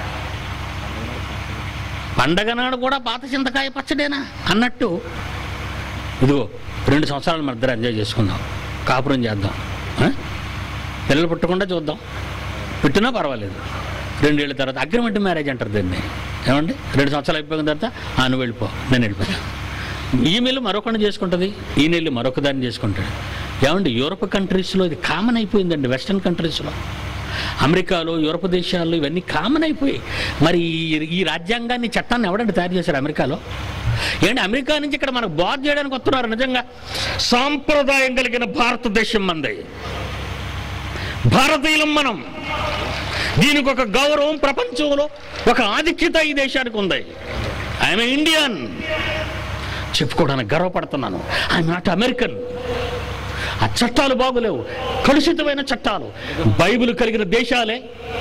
పండగ నాడు కూడా పాత చింతకాయ పచ్చడేనా అన్నట్టు. ఇదిగో 2 సంవత్సరాలు మన ఇద్దరు ఎంజాయ్ చేసుకుందాం, కాపురం చేద్దాం, పిల్లలు పుట్టకుండా చూద్దాం, పుట్టినా పర్వాలేదు. 2 ఏళ్ళ తర్వాత అగ్రిమెంట్ మ్యారేజ్ అంటారు దీన్ని. ఏమండి, 2 సంవత్సరాలు అయిపోయిన తర్వాత నువ్వు వెళ్ళిపో, నేను వెళ్ళిపోతాను. ఈమెయిల్ మరొకరిని చేసుకుంటుంది, ఈయన మరొక దాన్ని చేసుకుంటాడు. ఏమండి, యూరోప్ కంట్రీస్లో ఇది కామన్ అయిపోయిందండి. వెస్ట్రన్ కంట్రీస్లో, అమెరికాలో, యూరోప్ దేశాల్లో ఇవన్నీ కామన్ అయిపోయి. మరి ఈ రాజ్యాంగాన్ని, చట్టాన్ని ఎవడంటే తయారు చేశారు అమెరికాలో? ఏంటి, అమెరికా నుంచి ఇక్కడ మనకు బాధ చేయడానికి వస్తున్నారు. నిజంగా సాంప్రదాయం కలిగిన భారతదేశం మంది, భారతీయులం మనం. దీనికి ఒక గౌరవం ప్రపంచంలో, ఒక ఆధిక్యత ఈ దేశానికి ఉంది. ఐఎమ్ ఇండియన్ చెప్పుకోవడానికి గర్వపడుతున్నాను. I'm not American. ఆ చట్టాలు బాగులేవు, కలుషితమైన చట్టాలు. బైబిల్ కలిగిన దేశాలే,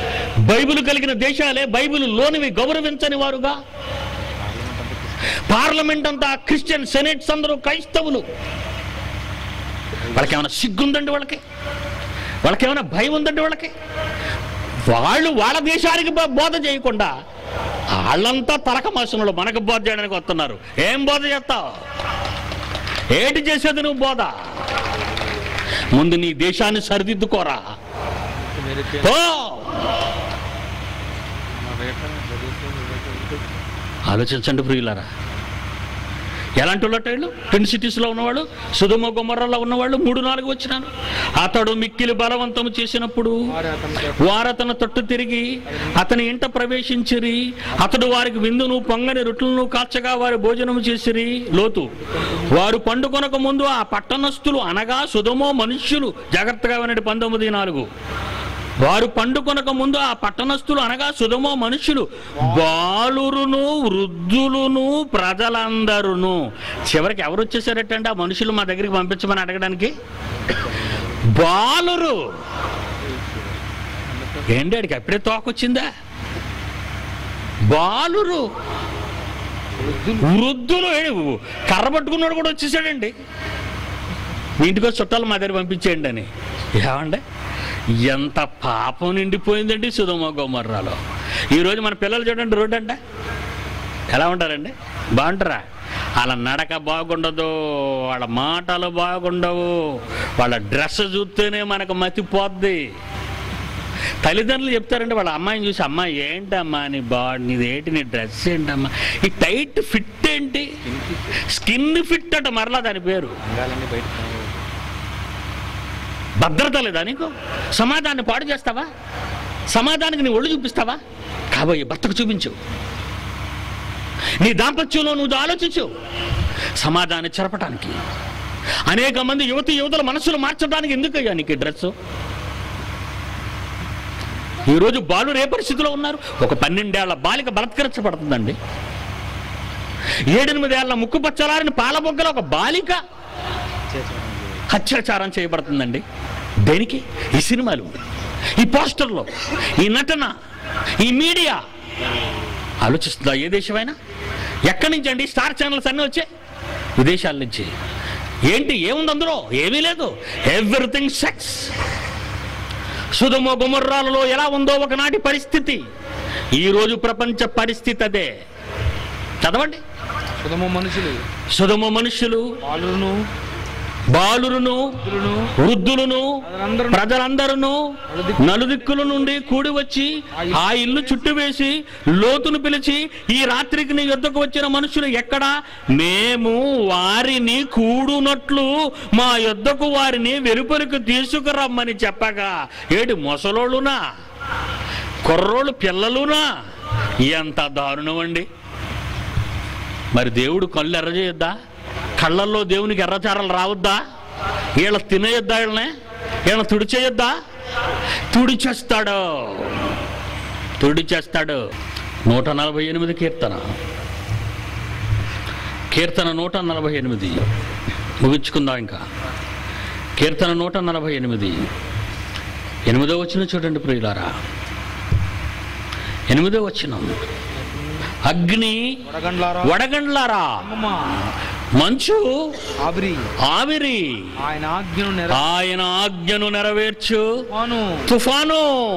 బైబిల్ లోనివి గౌరవించని వారుగా, పార్లమెంట్ అంతా క్రిస్టియన్, సెనేట్స్ అందరూ క్రైస్తవులు. వాళ్ళకి ఏమైనా సిగ్గుందండి? వాళ్ళకి ఏమైనా భయం ఉందండి? వాళ్ళు వాళ్ళ దేశానికి బోధ చేయకుండా వాళ్ళంతా తలక మాసంలో మనకు బోధ చేయడానికి వస్తున్నారు. ఏం బోధ చేస్తావు? ఏంటి చేసేది నువ్వు బోధ? ముందు నీ దేశాన్ని సరిదిద్దుకోరా. ఆలోచించండి ప్రియులారా. ఎలాంటి వాళ్ళు? 10 సిటీస్లో ఉన్నవాళ్ళు, సొదొమ గొమొర్రాలో ఉన్నవాళ్ళు 3-4 వచ్చినారు. అతడు మిక్కిలి బలవంతము చేసినప్పుడు వారు అతను తొట్టు తిరిగి అతని ఇంట ప్రవేశించిరి. అతడు వారికి విందును, పొంగని రొట్టెలను కాల్చగా వారి భోజనము చేసిరి. లోతు, వారు పండుకొనక ముందు ఆ పట్టణస్థులు అనగా సొదొమ మనుష్యులు, జాగ్రత్తగా వినండి 19:4, వారు పండుకొనక ముందు ఆ పట్టణస్థులు అనగా సొదొమ మనుష్యులు, బాలురును, వృద్ధులును, ప్రజలందరూ. చివరికి ఎవరు వచ్చేసారటండి ఆ మనుషులు మా దగ్గరికి పంపించమని అడగడానికి? బాలురు. ఏంటి, అడికి అప్పుడే తోకొచ్చిందా? బాలురు, వృద్ధులు, కర్ర పట్టుకున్నాడు కూడా వచ్చేసాడండి. మీ ఇంటికి చుట్టాలు మా దగ్గర పంపించేయండి అని. ఏమండి, ఎంత పాపం నిండిపోయిందండి సొదొమ గొమొర్రాలో. ఈరోజు మన పిల్లలు చూడండి, రోడ్డు అంట ఎలా ఉంటారండి? బాగుంటారా? వాళ్ళ నడక బాగుండదు, వాళ్ళ మాటలు బాగుండవు, వాళ్ళ డ్రెస్ చూస్తేనే మనకు మతిపోద్ది. తల్లిదండ్రులు చెప్తారంటే వాళ్ళ అమ్మాయిని చూసి, అమ్మాయి ఏంటమ్మా నీ బాడీ, నీదేంటి, నీ డ్రెస్ ఏంటమ్మా, ఈ టైట్ ఫిట్ ఏంటి, స్కిన్ ఫిట్ అట మరలా దాని పేరు. భద్రత లేదా నీకు? సమాధాన్ని పాడు చేస్తావా? సమాధానానికి నీ ఒళ్ళు చూపిస్తావా? కాబోయే భర్తకు చూపించు. నీ దాంపత్యంలో నువ్వు ఆలోచించు. సమాధాన్ని చెరపటానికి, అనేక మంది యువతుల మనసులు మార్చడానికి ఎందుకయ్యా నీకు డ్రెస్సు? ఈరోజు బాలురు ఏ పరిస్థితిలో ఉన్నారు? ఒక 12 ఏళ్ల బాలిక బలత్కరించబడుతుందండి. 7-8 ఏళ్ల ముక్కు పచ్చలారిన పాలబొగ్గల ఒక బాలిక అత్యాచారం చేయబడుతుందండి. దేనికి? ఈ సినిమాలు, ఈ పోస్టర్లో, ఈ నటన, ఈ మీడియా. ఆలోచిస్తుందా ఏ దేశమైనా? ఎక్కడి నుంచి అండి? స్టార్ ఛానల్స్ అన్నీ వచ్చాయి విదేశాల నుంచి. ఏంటి, ఏముంది అందులో? ఏమీ లేదు. Everything sex. సొదొమ గొమొర్రాలలో ఎలా ఉందో ఒకనాటి పరిస్థితి, ఈరోజు ప్రపంచ పరిస్థితి అదే. చదవండి. సొదొమ మనుషులు బాలురును వృద్ధులను ప్రజలందరూ నలుదిక్కుల నుండి కూడి వచ్చి ఆ ఇల్లు చుట్టువేసి లోతును పిలిచి, ఈ రాత్రికి నీ యొద్దకు వచ్చిన మనుషులు ఎక్కడా? మేము వారిని కూడునట్లు మా యొద్దకు వారిని వెలుపలికి తీసుకురమ్మని చెప్పగా, ఏడు మొసలోళ్ళునా కుర్రోళ్ళు పిల్లలునా? ఎంత దారుణం అండి. మరి దేవుడు కళ్ళు ఎర్ర చేయొద్దా? కళ్ళల్లో దేవునికి ఎర్రచారలు రావద్దా? వీళ్ళ తినేయొద్దా? వీళ్ళ తుడిచేయొద్దా? తుడిచేస్తాడు. 148 కీర్తన 148 ముగించుకుందాం. ఇంకా కీర్తన 148 8వ వచనం చూడండి ప్రియులారా. 8వ వచనం, అగ్ని వడగండ్లారా, మంచు ఆవిరి, ఆయన ఆజ్ఞను నెరవేర్చు తుఫాను.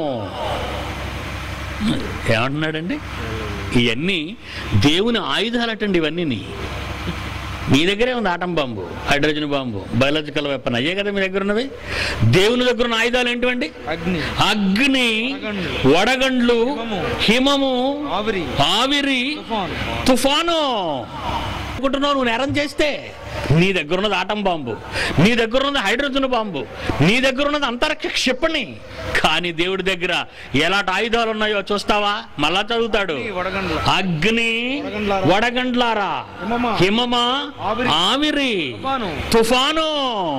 ఏమంటున్నాడండి? ఇవన్నీ దేవుని ఆయుధాలటండి. ఇవన్నీ మీ దగ్గరే ఉంది. Atom bomb, hydrogen bomb, biological weapon, అయ్యే కదా మీ దగ్గర ఉన్నవి. దేవుని దగ్గర ఉన్న ఆయుధాలు ఏంటివండి? అగ్ని, వడగండ్లు, హిమము, ఆవిరి, తుఫాను. అనుకుంటున్నావు నువ్వు నేరం చేస్తే? నీ దగ్గర ఉన్నది ఆటం బాంబు, నీ దగ్గర ఉన్నది హైడ్రోజన్ బాంబు, నీ దగ్గర ఉన్నది అంతరిక్ష క్షిపణి. కానీ దేవుడి దగ్గర ఎలాంటి ఆయుధాలు ఉన్నాయో చూస్తావా? మళ్ళా చదువుతాడు. అగ్ని వడగండ్లారా, హిమమా, ఆవిరి, తుఫాను.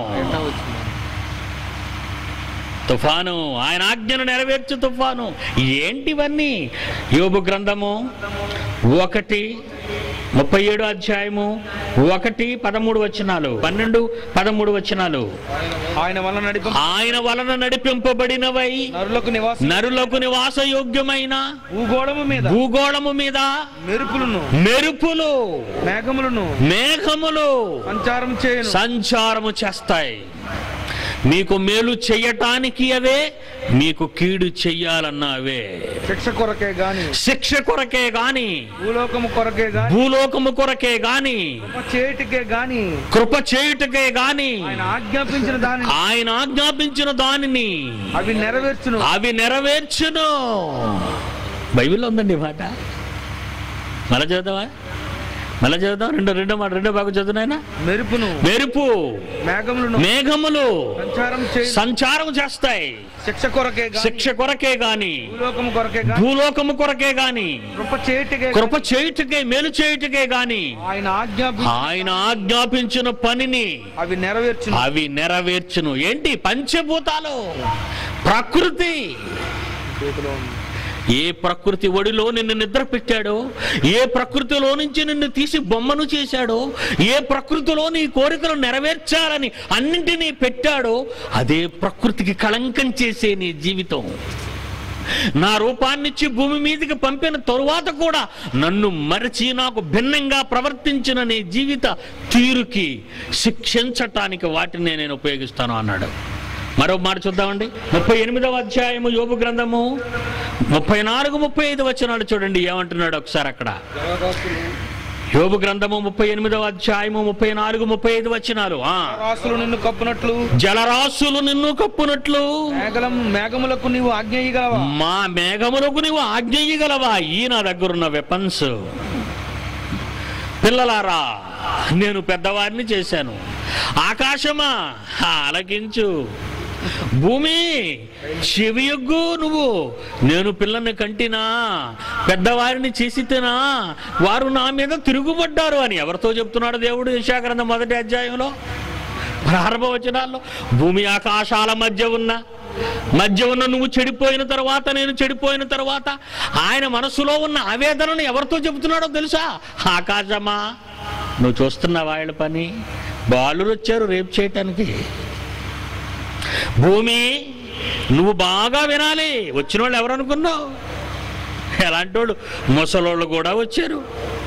ఆయన ఆజ్ఞను నెరవేర్చు తుఫాను. ఏంటివన్నీ? యోబు గ్రంథము 1:37 అధ్యాయము 1-13 వచనాలు, 12-13 వచనాలు. ఆయన వలన నడిపింపబడినవై నరులకు నివాస యోగ్యమైన భూగోళము మీద మెరుపులు మేఘములు సంచారము చేస్తాయి. మీకు మేలు చెయ్యటానికి అవే, మీకు కీడు చెయ్యాలన్నా అవే. శిక్ష కొరకే గాని భూలోకము కొరకే గాని కృప చేయుటకే గాని ఆయన ఆజ్ఞాపించిన దానిని అవి నెరవేర్చును. బైబిల్లో ఉందండి మాట. మళ్ళా చదువుతావా? రెండో భాగం చదువునాయన. మెరుపు మేఘములు సంచారం చేస్తాయి. శిక్ష కొరకే గాని భూలోకము కొరకే గాని కృప చేయుటకే మేలు చేయుటకే గాని ఆయన ఆజ్ఞాపించిన పనిని అవి నెరవేర్చును. ఏంటి? పంచభూతాలు, ప్రకృతి. ఏ ప్రకృతి ఒడిలో నిన్ను నిద్ర పెట్టాడో, ఏ ప్రకృతిలో నుంచి నిన్ను తీసి బొమ్మను చేశాడో, ఏ ప్రకృతిలో నీ కోరికలు నెరవేర్చాలని అన్నింటినీ పెట్టాడో, అదే ప్రకృతికి కళంకం చేసే నీ జీవితం. నా రూపాన్నిచ్చి భూమి మీదకి పంపిన తరువాత కూడా నన్ను మరచి నాకు భిన్నంగా ప్రవర్తించిన నీ జీవిత తీరుకి శిక్షించటానికి వాటిని నేను ఉపయోగిస్తాను అన్నాడు. మరో మాట చూద్దామండి. 38వ అధ్యాయము యోబు గ్రంథము 34-35 వచనాలు చూడండి. ఏమంటున్నాడు ఒకసారి అక్కడ. యోబు గ్రంథము 38వ అధ్యాయము 34-35 వచనాలు. జలరాశులు నిన్ను కప్పునట్లు మేఘములకు నీవు ఆజ్ఞేయగలవా? మా మేఘములకు నీవు ఆజ్ఞేయగలవా? ఈ నా దగ్గరున్న వెపన్స్. పిల్లలారా, నేను పెద్దవారిని చేశాను. ఆకాశమా ఆలకించు, భూమి చెవియొగ్గు నువ్వు. నేను పిల్లని కంటినా, పెద్దవారిని చేసి తినా, వారు నా మీద తిరుగుబడ్డారు అని ఎవరితో చెప్తున్నాడు దేవుడు? యెషయా గ్రంథం 1వ అధ్యాయంలో ప్రారంభ వచనాల్లో. భూమి ఆకాశాల మధ్య ఉన్న నువ్వు చెడిపోయిన తర్వాత, నేను చెడిపోయిన తర్వాత ఆయన మనసులో ఉన్న ఆవేదనను ఎవరితో చెబుతున్నాడో తెలుసా? ఆకాశమా నువ్వు చూస్తున్నావా వాళ్ళ పని? బాలురు వచ్చారు రేపు చేయటానికి. భూమి నువ్వు బాగా వినాలి. వచ్చిన వాళ్ళు ఎవరు అనుకున్నావు? ఎలాంటి వాళ్ళు? ముసలోళ్ళు కూడా వచ్చారు.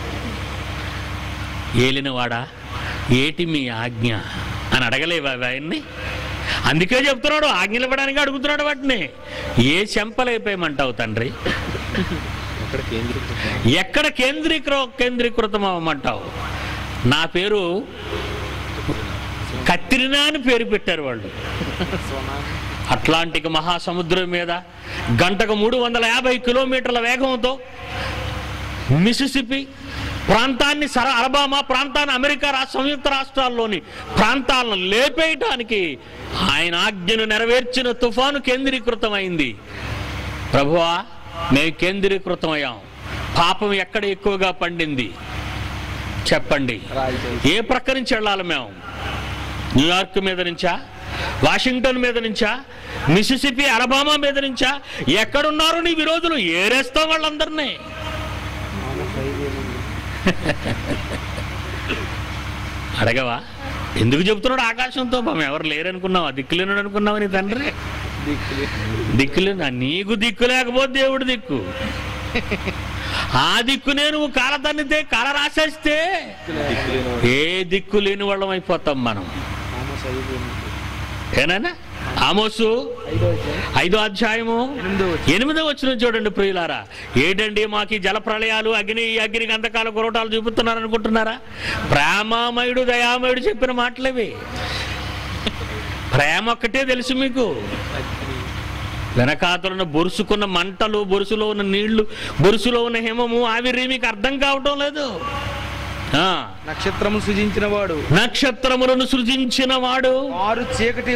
ఏలినవాడా, ఏటి మీ ఆజ్ఞ అని అడగలేవా ఆయన్ని? అందుకే చెప్తున్నాడు, ఆజ్ఞలు ఇవ్వడానికి అడుగుతున్నాడు వాటిని. ఏ చెంపలైపోయమంటావు తండ్రి? ఎక్కడ కేంద్రీకృతం అవ్వమంటావు? నా పేరు కత్రినా అని పేరు పెట్టారు వాళ్ళు. అట్లాంటిక్ మహాసముద్రం మీద గంటకు 350 కిలోమీటర్ల వేగంతో మిసిసిపి ప్రాంతాన్ని అలబామా ప్రాంతాన్ని అమెరికా సంయుక్త రాష్ట్రాల్లోని ప్రాంతాలను లేపేయటానికి ఆయన ఆజ్ఞను నెరవేర్చిన తుఫాను కేంద్రీకృతమైంది. ప్రభువా, మేము కేంద్రీకృతమయ్యాం. పాపం ఎక్కడ ఎక్కువగా పండింది చెప్పండి. ఏ ప్రక్క నుంచి వెళ్ళాలి మేము? న్యూయార్క్ మీద నుంచా, వాషింగ్టన్ మీద నుంచా, మిసిసిపి అలబామా మీద నుంచా? ఎక్కడున్నారు నీ విరోధులు? ఏరేస్తాం వాళ్ళందరినీ. అడగవా? ఎందుకు చెబుతున్నాడు ఆకాశంతో? మేము ఎవరు లేరనుకున్నావా? దిక్కులేనాడు అనుకున్నావా? నీ తండ్రి దిక్కులేనా? నీకు దిక్కు లేకపోతే దేవుడు దిక్కు. ఆ దిక్కునే నువ్వు కాల తన్నితే, కాల రాసేస్తే ఏ దిక్కు లేని వాళ్ళం అయిపోతాం మనం. ఏనాయనా? ఆమోసు 5వ అధ్యాయము 8వ వచనం చూడండి ప్రియులారా. ఏంటండి మాకు జల ప్రళయాలు, అగ్ని గంధకాల కురటాలు చూపుతున్నారు అనుకుంటున్నారా? ప్రేమామయుడు దయామయుడు చెప్పిన మాటలేవి. ప్రేమ ఒక్కటే తెలుసు మీకు. వెనకాతలను బొరుసుకున్న మంటలు, బొరుసులో ఉన్న నీళ్లు, బొరుసులో ఉన్న హిమము, ఆవిరి మీకు అర్థం కావటం లేదు. నక్షత్రములను సృజించిన వాడు, కారు చీకటిని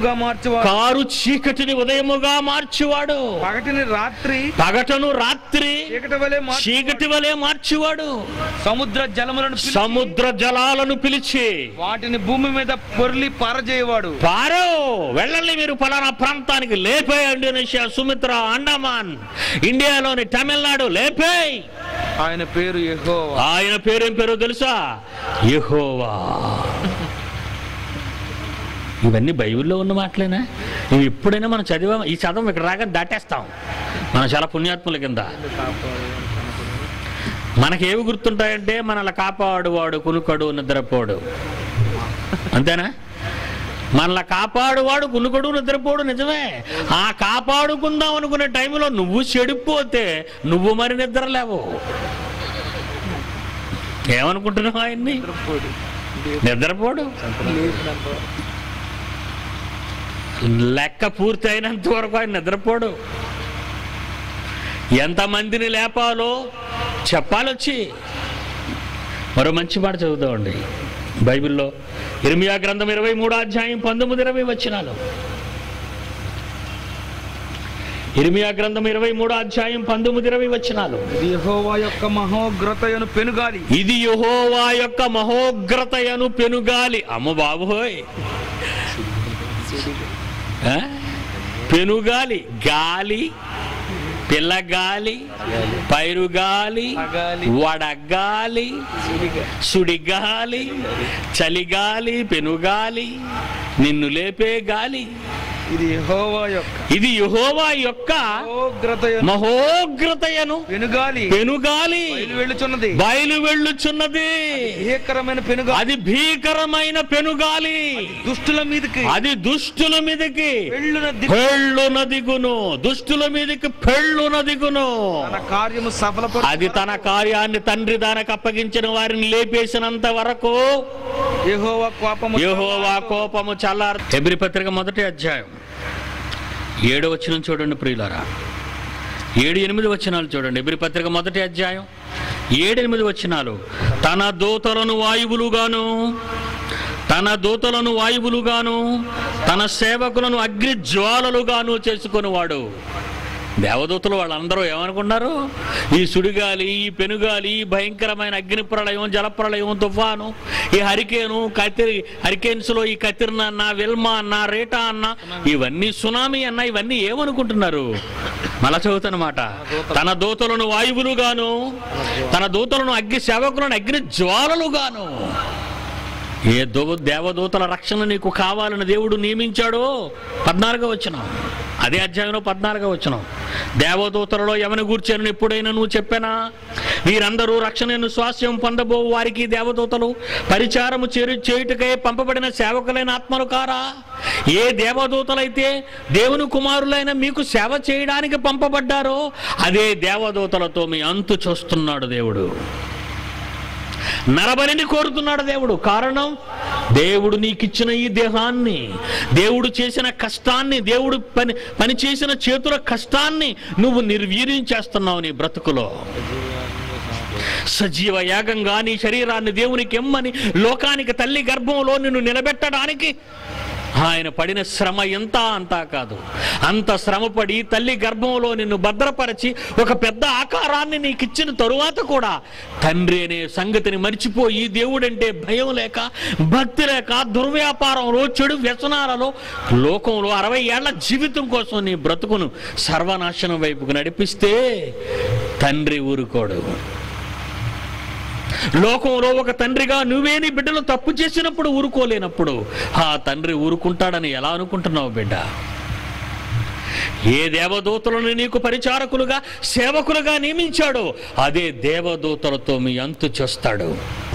ఉదయముగా మార్చువాడు, పగటను రాత్రి చీకటి వలె మార్చువాడు, సముద్ర జలాలను పిలిచి వాటిని భూమి మీద పొర్లి పారజేయవాడు. వెళ్ళండి మీరు ఫలానా ప్రాంతానికి, లేపే ఇండోనేషియా, సుమిత్ర, అండమాన్, ఇండియాలోని తమిళనాడు లేపేయ్. ఆయన పేరు యెహోవా. ఆయన పేరేం పేరు తెలుసా? యెహోవా. ఇవన్నీ బైబిల్లో ఉన్న మాటలేనా? ఇవి ఎప్పుడైనా మనం చదివాం? ఈ చదవం ఇక్కడ రాగానే దాటేస్తాం. మనం చాలా పుణ్యాత్ముల కింద. మనకేవి గుర్తుంటాయంటే మనల్ని కాపాడువాడు, కునుకడు, నిద్రపోడు. అంతేనా? మనల్ని కాపాడువాడు, కునుకడు, నిద్రపోడు. నిజమే. ఆ కాపాడుకుందాం అనుకునే టైంలో నువ్వు చెడిపోతే నువ్వు మరి నిద్రలేవు. ఏమనుకుంటున్నావు ఆయన్ని? నిద్రపోడు. లెక్క పూర్తి అయినంత వరకు ఆయన నిద్రపోడు. ఎంతమందిని లేపాలో చెప్పాలొచ్చి. మరో మంచి మాట చదువుతామండి బైబిల్లో. ఇర్మియా గ్రంథం 23వ అధ్యాయం 19-20 వచనాలు. ఇర్మియా గ్రంథం 23వ అధ్యాయం 19-20 వచనాలు. ఇది యెహోవా యొక్క మహోగ్రతయను పెనుగాలి. ఇది యెహోవా యొక్క మహోగ్రతయను పెనుగాలి. అమ్మ బాబోయ్, పెనుగాలి. గాలి, పిల్లగాలి, పైరుగాలి, వడగాలి, సుడిగాలి, చలిగాలి, పెనుగాలి, నిన్ను లేపే గాలి. ఇది యెహోవా యొక్క మహోగ్రతయను పెనుగాలి బయలు వెళ్ళుచున్నది. అది భీకరమైన పెనుగాలి. అది దుష్టుల మీదకి పెళ్ళున దిగును. దుష్టుల మీదకి పెళ్ళున దిగును. అది తన కార్యాన్ని తండ్రి దానికి అప్పగించిన వారిని లేపేసినంత వరకు యెహోవా కోపము చల్లారు. హెబ్రీ పత్రిక 1వ అధ్యాయం 7వ వచనం చూడండి ప్రియులారా. 7-8 వచనాలు చూడండి. హెబ్రీ పత్రిక 1వ అధ్యాయం 7-8 వచనాలు. తన దూతలను వాయువులుగాను తన సేవకులను అగ్ని జ్వాలలుగాను చేసుకునేవాడు. దేవదూతలు వాళ్ళందరూ ఏమనుకున్నారు? ఈ సుడిగాలి, ఈ పెనుగాలి, ఈ భయంకరమైన అగ్ని ప్రళయం, జలప్రళయం, తుఫాను, ఈ హరికేన్స్లో ఈ కతిర్నా అన్న, విల్మా అన్న, రేటా అన్న, ఇవన్నీ సునామీ అన్న, ఇవన్నీ ఏమనుకుంటున్నారు? మళ్ళా చదువుతానమాట. తన దూతలను వాయువులుగాను తన దూతలను అగ్ని సేవకులను అగ్ని జ్వాలలుగాను. ఏ దేవదూతల రక్షణ నీకు కావాలని దేవుడు నియమించాడో 14వ వచనం. అదే అధ్యాయంలో 14వ వచనం. దేవదూతలలో ఎవరిని గూర్చారని ఎప్పుడైనా నువ్వు చెప్పానా? వీరందరూ రక్షణను స్వాస్యం పొందబో వారికి దేవదూతలు పరిచారము చేయుటకై పంపబడిన సేవకులైన ఆత్మలు కారా? ఏ దేవదూతలైతే దేవుని కుమారులైన మీకు సేవ చేయడానికి పంపబడ్డారో అదే దేవదూతలతో మీ అంతు చూస్తున్నాడు దేవుడు. నరబలిని కోరుతున్నాడు దేవుడు. కారణం, దేవుడు నీకిచ్చిన ఈ దేహాన్ని, దేవుడు చేసిన కష్టాన్ని, దేవుడు పని చేసిన చేతుల కష్టాన్ని నువ్వు నిర్వీర్యం చేస్తున్నావు నీ బ్రతుకులో. సజీవ యాగంగా నీ శరీరాన్ని దేవునికి ఇమ్మని లోకానికి తల్లి గర్భంలో నిన్ను నిలబెట్టడానికి ఆయన పడిన శ్రమ ఎంత అంతా కాదు. అంత శ్రమపడి తల్లి గర్భంలో నిన్ను భద్రపరిచి ఒక పెద్ద ఆకారాన్ని నీకు ఇచ్చిన తరువాత కూడా తండ్రి అనే సంగతిని మర్చిపోయి దేవుడంటే భయం లేక, భక్తి లేక, దుర్వ్యాపారంలో, చెడు వ్యసనాలలో, లోకంలో 60 ఏళ్ల జీవితం కోసం నీ బ్రతుకును సర్వనాశనం వైపుకు నడిపిస్తే తండ్రి ఊరుకోడు. లోకంలో ఒక తండ్రిగా నువ్వే నీ బిడ్డలు తప్పు చేసినప్పుడు ఊరుకోలేనప్పుడు ఆ తండ్రి ఊరుకుంటాడని ఎలా అనుకుంటున్నావు బిడ్డ? ఏ దేవదూతలను నీకు పరిచారకులుగా, సేవకులుగా నియమించాడో అదే దేవదూతలతో మీ అంతు చూస్తాడు.